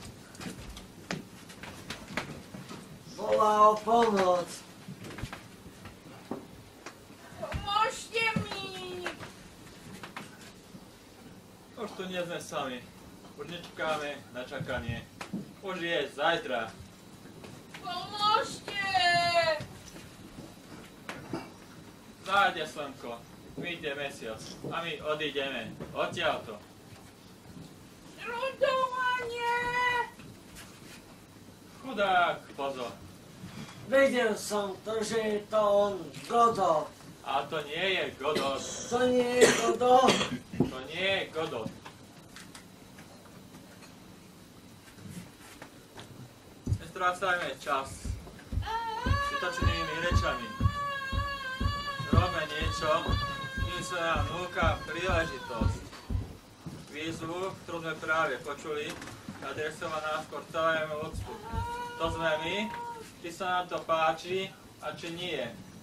Speaker 4: Volá o pomoc.
Speaker 2: Pomôžte mi!
Speaker 5: Už tu nie sme sami. Už nečakáme na čakanie. Už je zajtra.
Speaker 2: Pomôžte!
Speaker 5: Zájde slnko, vyjde mesiac a my odídeme odtiaľto.
Speaker 2: Ľutovanie!
Speaker 5: Chudák, pozor.
Speaker 4: Vedel som to, že je to on, Godot.
Speaker 5: A to nie je Godot.
Speaker 4: To nie je Godot.
Speaker 5: To nie je Godot. Nestrácajme čas vytočenými rečami. Robme niečo, kým sa nám núka príležitosť. Výzvu, ktorú sme práve počuli, adresovaná skôr celému ľudstvu. To sme my, či sa nám to páči a či nie.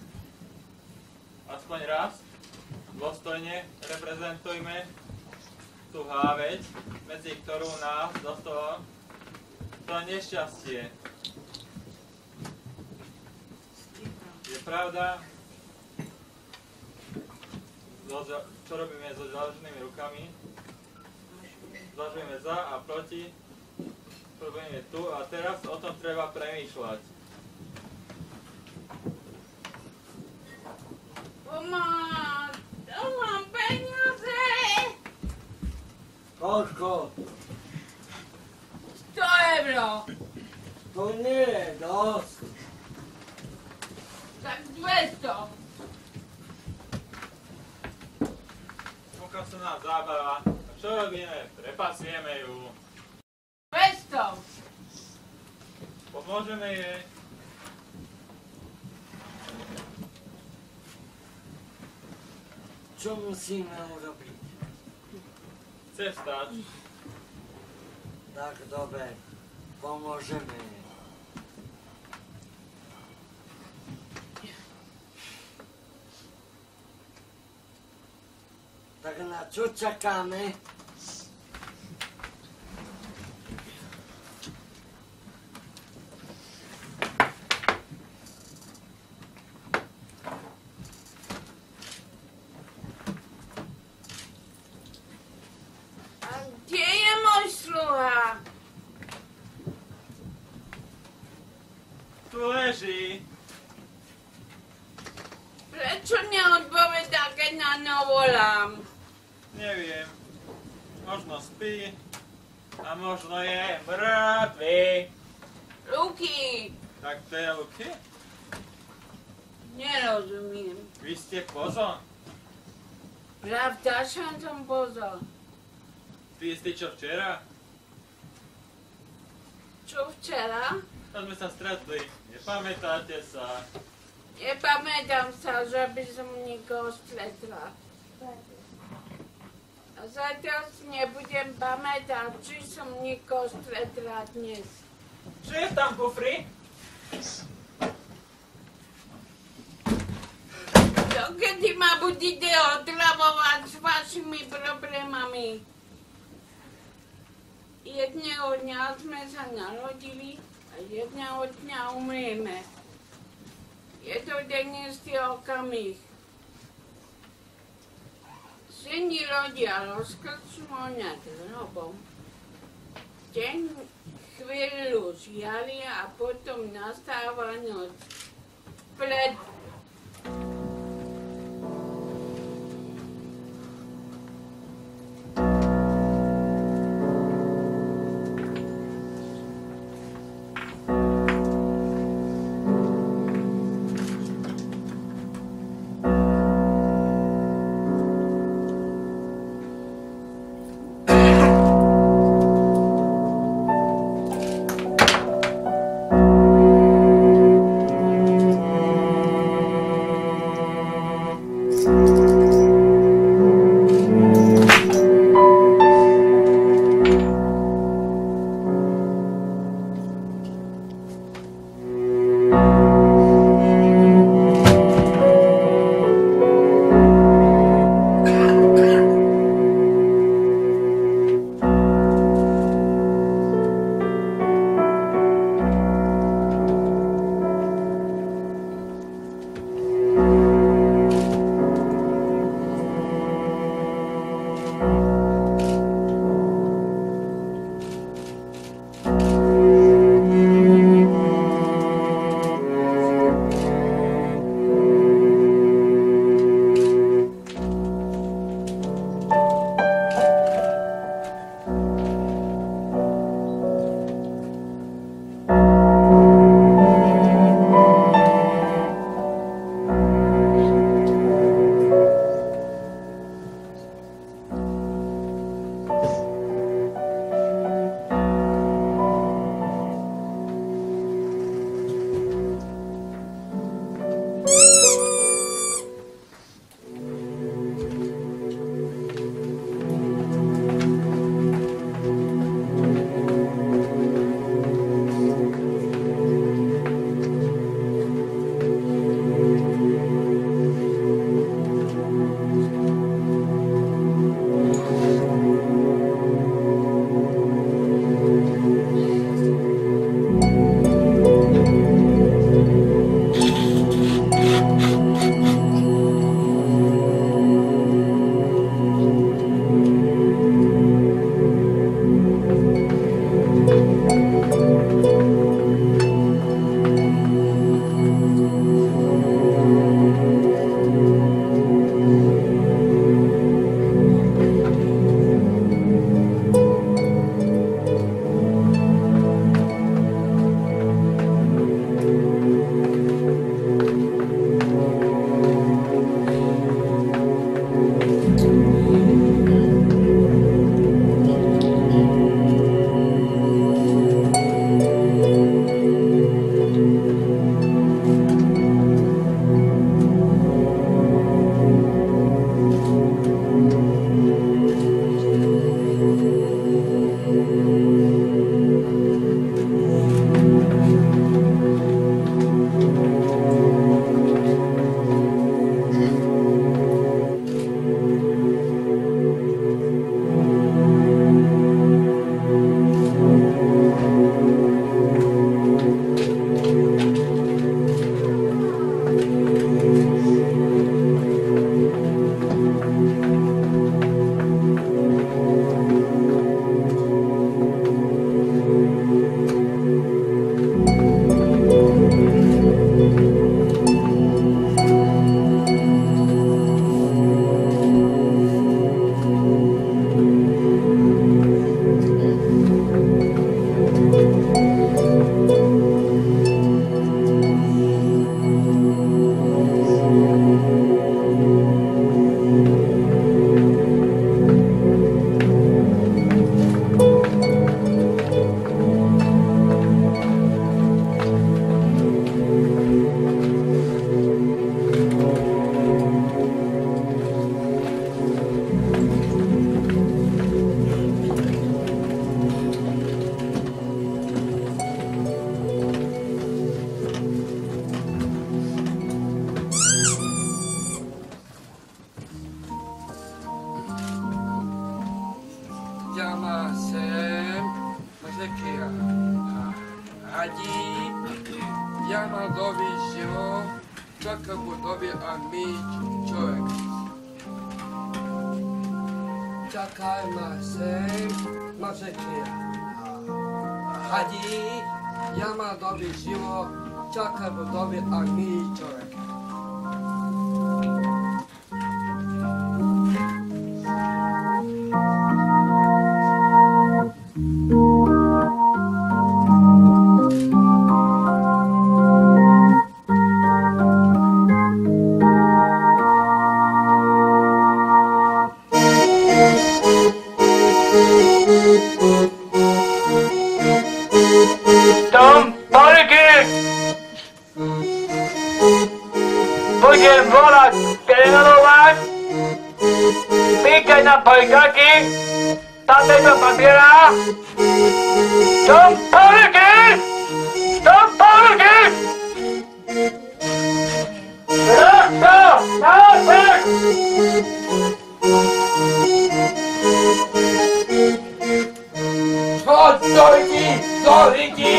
Speaker 5: Aspoň raz dôstojne reprezentujme tú háveť, medzi ktorú nás dostalo to nešťastie. Je pravda, čo robíme so založenými rukami, zvažujeme za a proti, problém je tu a teraz o tom treba premýšľať.
Speaker 2: Mám peniaze!
Speaker 4: Koľko?
Speaker 2: 100 €.
Speaker 4: To nie je dosť.
Speaker 2: Tak 200.
Speaker 5: Núka sa nám zábava. A čo robíme? Prepasieme ju.
Speaker 2: 200.
Speaker 5: Pomôžeme jej.
Speaker 4: Čo musíme urobiť?
Speaker 5: Chce vstať.
Speaker 4: Tak dobre, pomôžeme jej. Tak na čo čakáme?
Speaker 2: A kde je môj sluha?
Speaker 5: Tu leží.
Speaker 2: Prečo neodpovedá, keď na ňo volám?
Speaker 5: Neviem. Možno spí. A možno je mŕtvy.
Speaker 2: Luky,
Speaker 5: Tak to je Luky?
Speaker 2: nerozumiem.
Speaker 5: Vy ste pozor.
Speaker 2: Pravda, že som pozor.
Speaker 5: Ty ste čo včera?
Speaker 2: Čo včera?
Speaker 5: Tam sme sa stretli. Nepamätáte sa?
Speaker 2: Nepamätám sa, že by som nikoho stretla. A zatiaľ si nebudem pamätať, či som nikoho stretla dnes.
Speaker 5: Čo je tam, kufri?
Speaker 2: Dokedy ma budete otravovať s vašimi problémami? Jedného dňa sme sa narodili a jedného dňa umrieme. Je to ten istý okamih. Syni rodia rozkrčmo nad hrobom. Deň chvíľu žiaria a potom nastáva noc. Pred
Speaker 9: ma dobý život, čaká budově a mít člověk. Čakaj ma sem, ma řekne. Hadí, já má dobrý život, čaká budově a mít člověk.
Speaker 3: Tom Poliky! Budem volať trénovať, píkať na pojkaky, táteho papiera. Tom Poliky! Tom Poliky! Rakto! Nátek! Dojdi!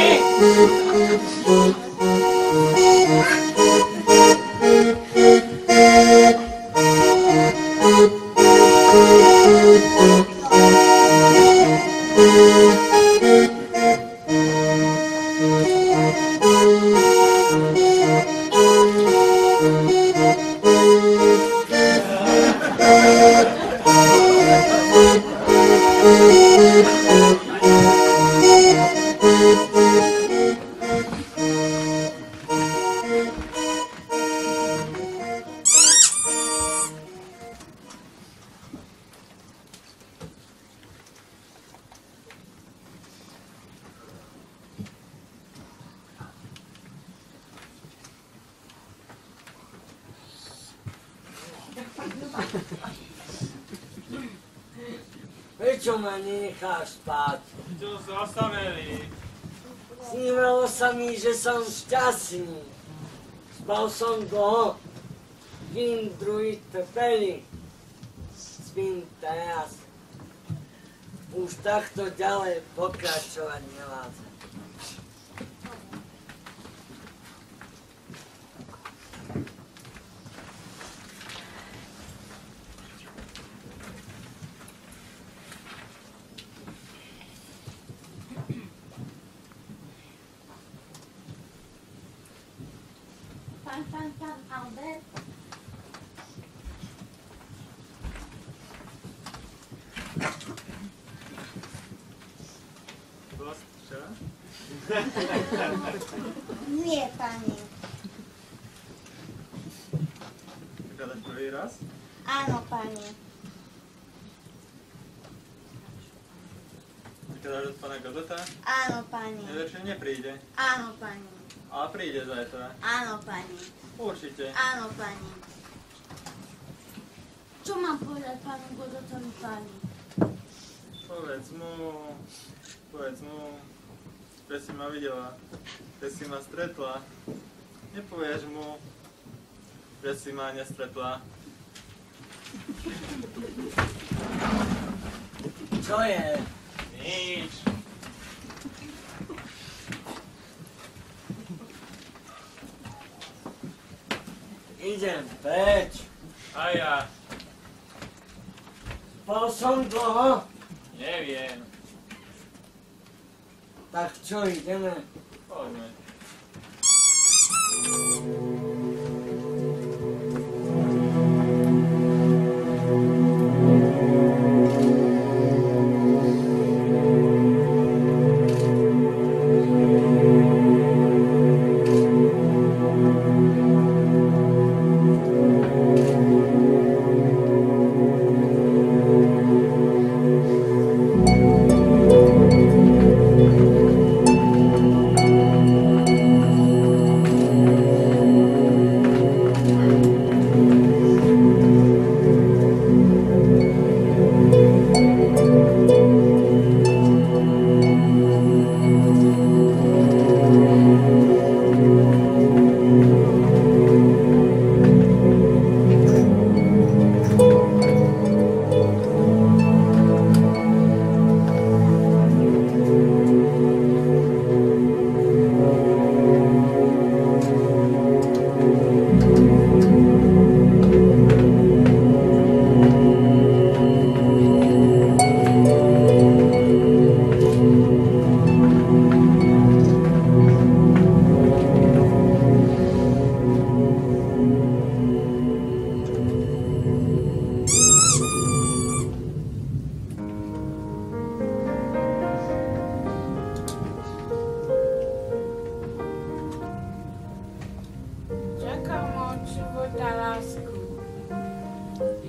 Speaker 4: Prečo ma nenecháš spať?
Speaker 5: Čo sú osamelí?
Speaker 4: Snívalo sa mi, že som šťastný. Spal som dlho. Kým druhý trpeli. Spím teraz. Už takto ďalej pokračovať nevládza.
Speaker 7: Pán Albert.
Speaker 5: Bola si včera?
Speaker 7: Nie, pani.
Speaker 5: Vykladáš prvý raz?
Speaker 7: Áno, pani.
Speaker 5: Vykladáš od pána Godota?
Speaker 7: Áno, pani.
Speaker 5: Nevečer nepríde.
Speaker 7: Áno, pani.
Speaker 5: Ale príde zajtra.
Speaker 7: Áno, pani.
Speaker 5: Určite.
Speaker 7: Áno, pani. Čo mám povedať pánu Godotovi, pani?
Speaker 5: Povedz mu, že si ma videla, že si ma stretla. Nepovieš mu, že si ma nestretla.
Speaker 4: Čo je?
Speaker 5: Nič.
Speaker 4: Idem preč.
Speaker 5: A ja.
Speaker 4: Spal som dlho.
Speaker 5: Neviem.
Speaker 4: Tak čo, ideme?
Speaker 5: Poďme.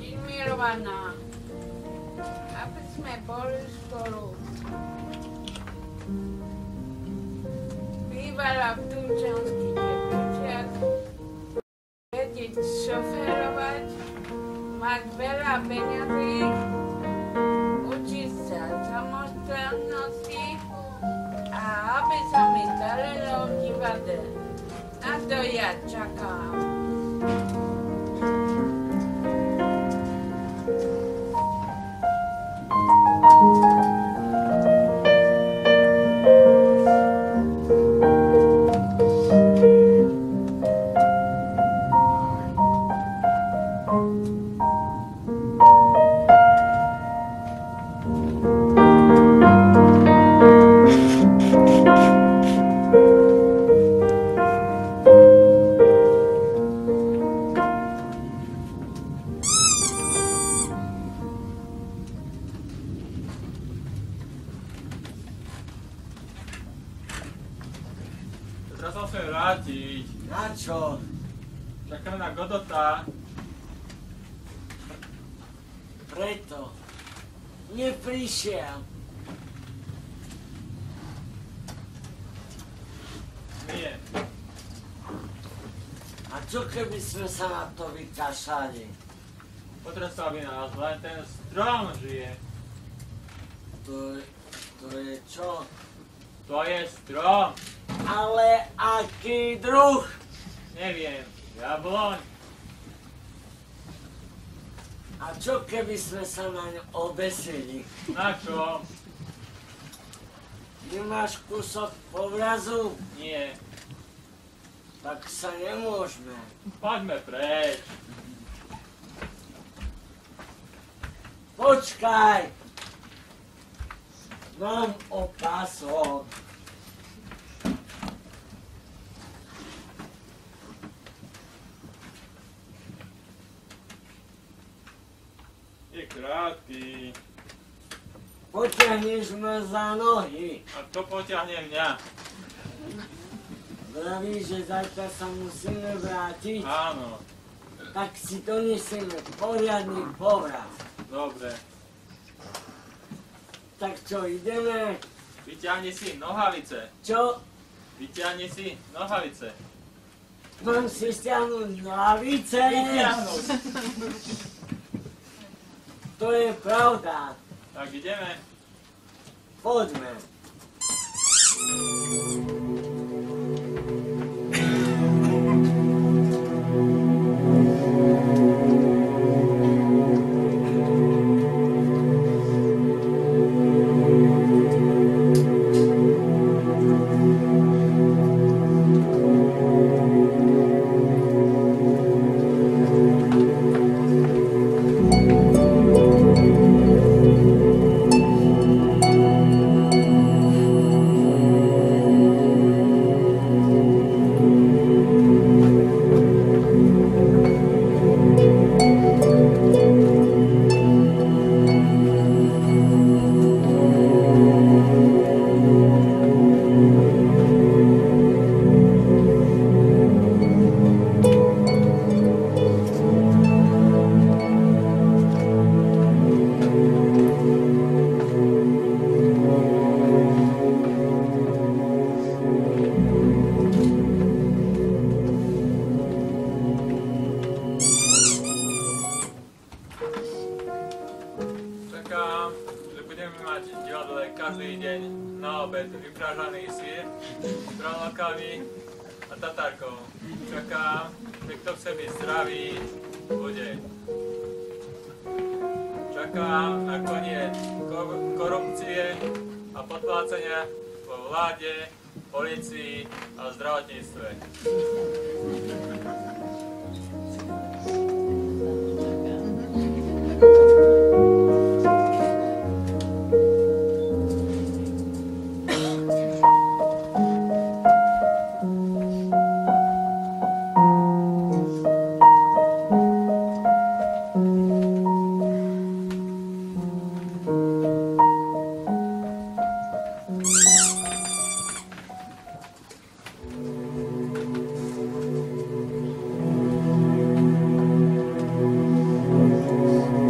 Speaker 2: milovaná, aby sme boli spolu. Bývala v Dunčanských Tepliciach, vedieť šoférovať, mať veľa peňazí, učiť sa samostatnosti a aby sa mi darilo v divadle. Na to ja čakám.
Speaker 5: Teraz sa musíme vrátiť.
Speaker 4: Na čo?
Speaker 5: Čakáme na Godota.
Speaker 4: Preto. Neprišiel.
Speaker 5: Nie.
Speaker 4: A čo keby sme sa na to vykašali?
Speaker 5: Potrestal by nás, len ten strom žije.
Speaker 4: To je čo?
Speaker 5: To je strom.
Speaker 4: Ale aký druh?
Speaker 5: Neviem. Jabloň.
Speaker 4: A čo keby sme sa na ňu obesili?
Speaker 5: Na čo?
Speaker 4: Nemáš kúsok povrazu?
Speaker 5: Nie.
Speaker 4: Tak sa nemôžeme.
Speaker 5: Poďme preč.
Speaker 4: Počkaj! Mám opasok.
Speaker 5: Je krátky.
Speaker 4: Potiahneš ma za nohy.
Speaker 5: A to potiahne mňa.
Speaker 4: Vravíš, že zajtra sa musíme vrátiť?
Speaker 5: Áno.
Speaker 4: Tak si donesieme poriadny povraz.
Speaker 5: Dobre.
Speaker 4: Tak čo, ideme?
Speaker 5: Vyťahni si nohavice.
Speaker 4: Čo?
Speaker 5: Vyťahni si nohavice.
Speaker 4: Mám si stiahnuť nohavice?
Speaker 5: Vyťahnuť.
Speaker 4: To je pravda.
Speaker 5: Tak ideme.
Speaker 4: Poďme.
Speaker 5: Čakám, že budeme mať v divadle každý deň na obed vypražaný syr s branokami a tatárkou. Čakám, že kto chce byť zdravý, bude. Čakám na koniec korupcie a podplácania vo vláde, polícii a zdravotníctve.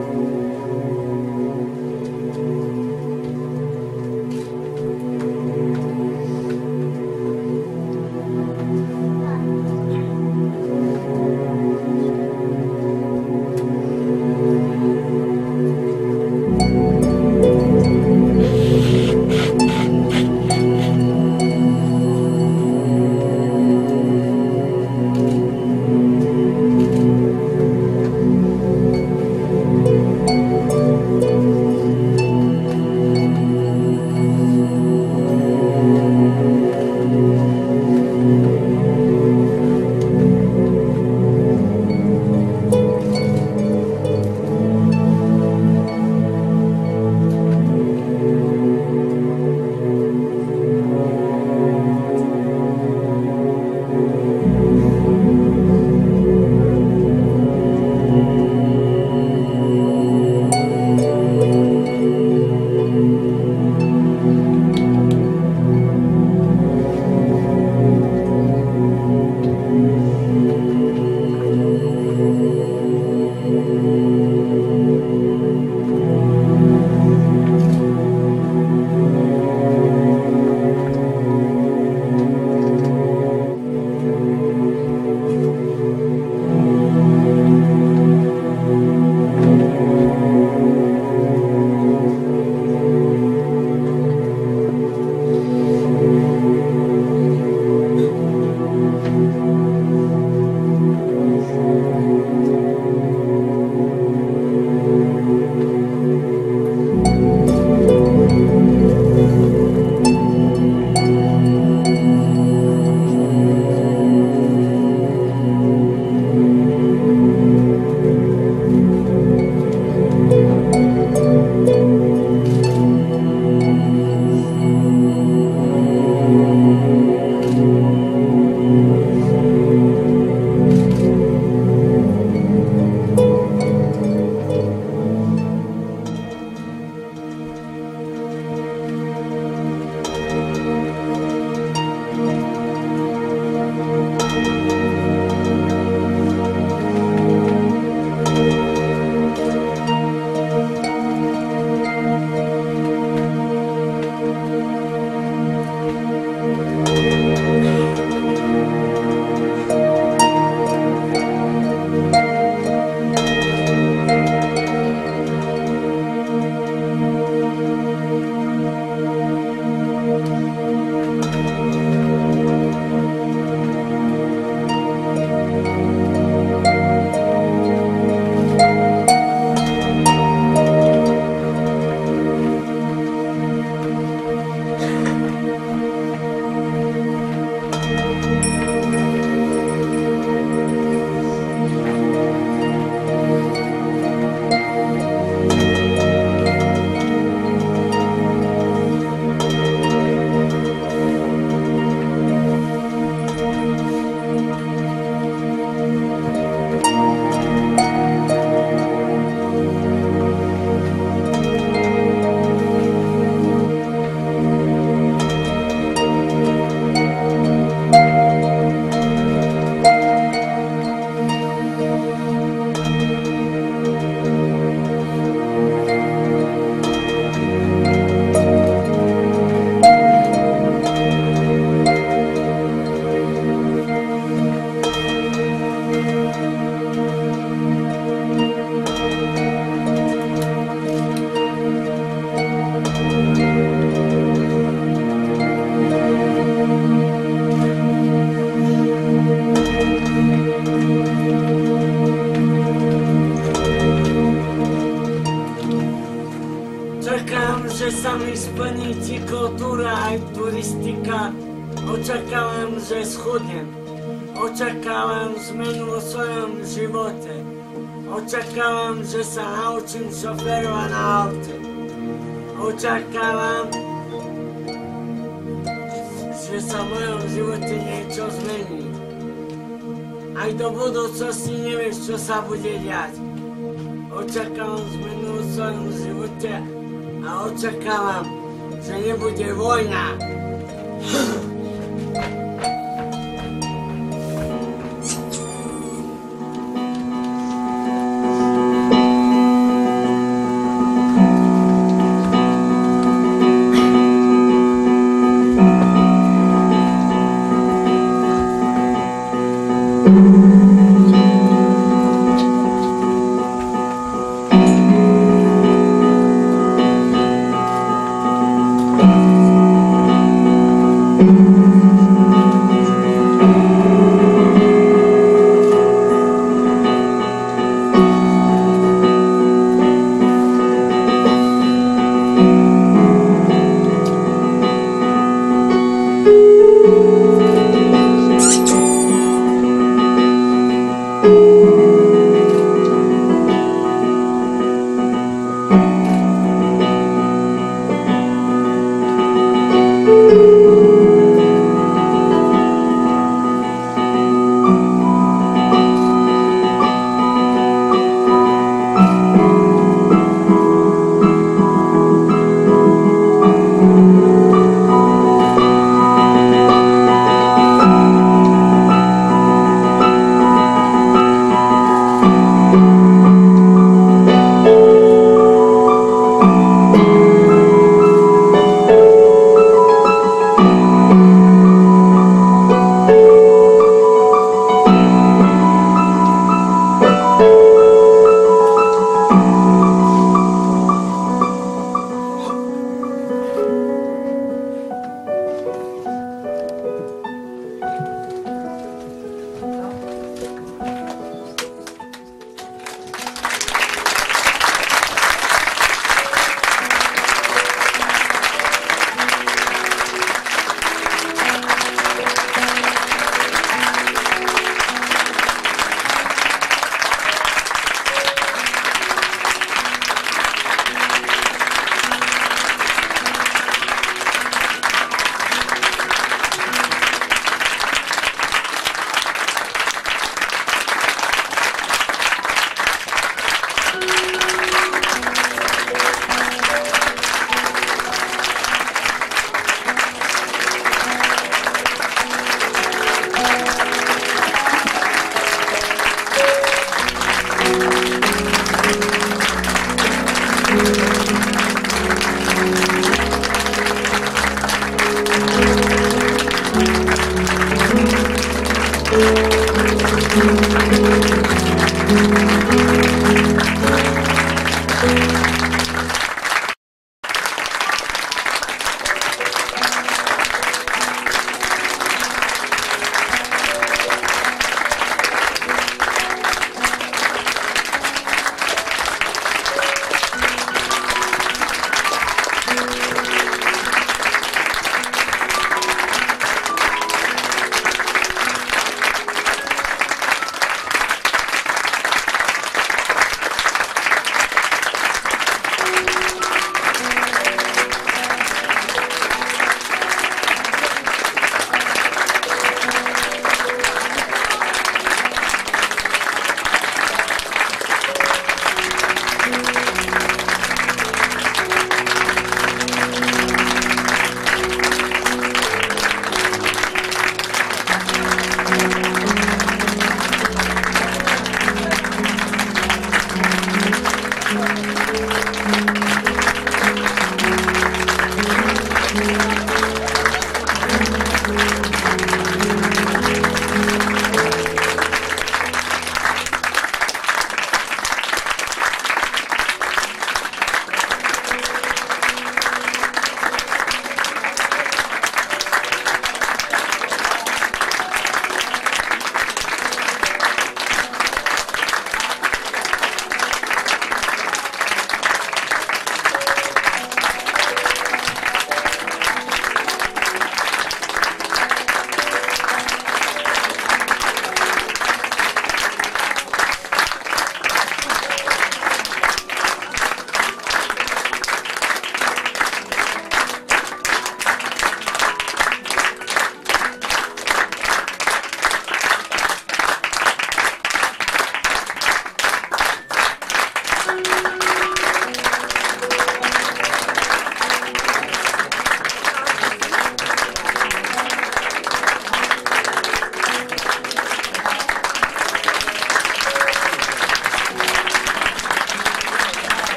Speaker 4: sa mi splní ti kultúra aj turistika. Očakávam, že schudnem. Očakávam zmenu vo svojom živote. Očakávam, že sa naučím šoferovať na aute. Očakávam, že sa v mojom živote niečo zmení. Aj do budúcnosti nevieš, čo sa bude diať. Očakávam zmenu vo svojom živote a očakávam, že nebude vojna.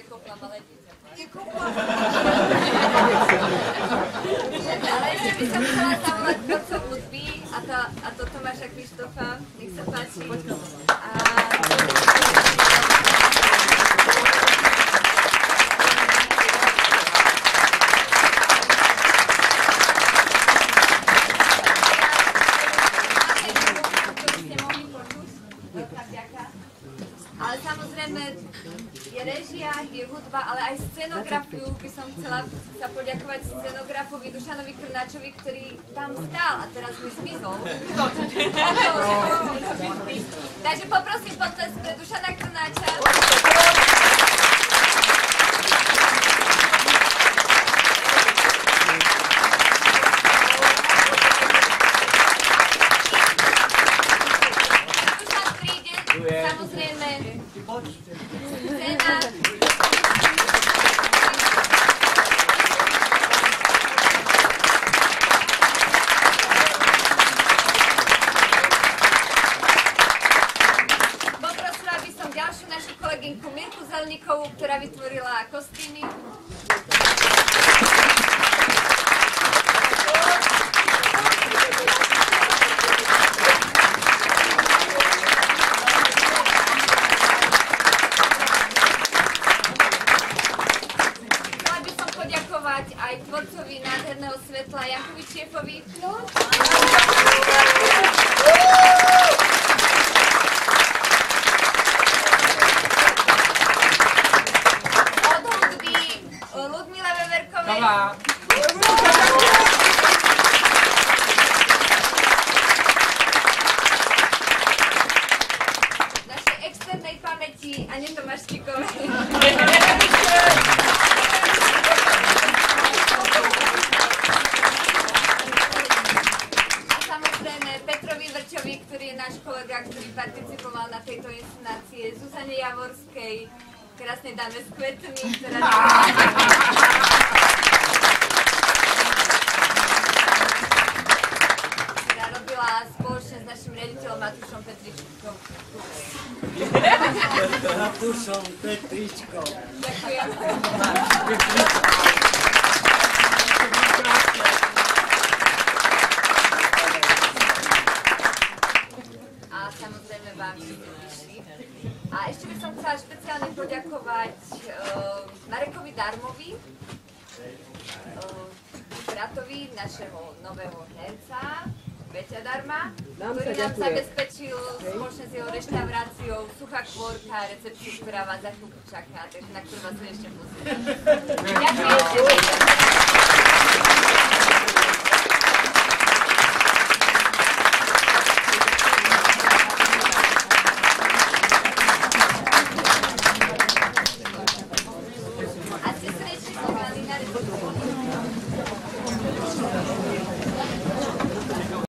Speaker 10: kopla malé dieťa.
Speaker 11: Ale ešte by som chcela zavolať tvorcov hudby a to Tomáša Krištofa. Nech sa páči. Ale samozrejme je režia, je hudba, ale aj scenografiu by som chcela sa poďakovať scenografovi Dušanovi Krnáčovi, ktorý tam stál a teraz mi zmizol. Takže poprosím potlesk pre Dušana Krnáča. Dušan príde, samozrejme, scéna. Poprosila by som ďalšiu našu kolegynku Mirku Zelníkovú, ktorá vytvorila kostýmy. Chcela by som poďakovať aj tvorcovi nádherného svetla Jankovi Čiefovi. Od hudby Ludmile Veverkovej. Našej externej pamäti Anete Maštíkovej. A samozrejme Petrovi Vrčovi, ktorý je náš kolega, ktorý participoval na tejto inscenácii, Zuzane Javorskej, krásnej dáme s kvetmi, ktorá robila spoločne s našim riaditeľom Matúšom Petričkom.
Speaker 4: Matúšom Petričkom.
Speaker 11: Ďakujem. A samozrejme vám všetci. A ešte by som chcela špeciálne poďakovať Marekovi Darmovi, bratovi našeho nového herca, Peťa Darma, ktorý nám zabezpečil spoločne s jeho reštauráciou Suchá kôrka, recepciu, ktorá vás za chvíľku čaká, takže na ktorú vás ešte pozývam. Ďakujem.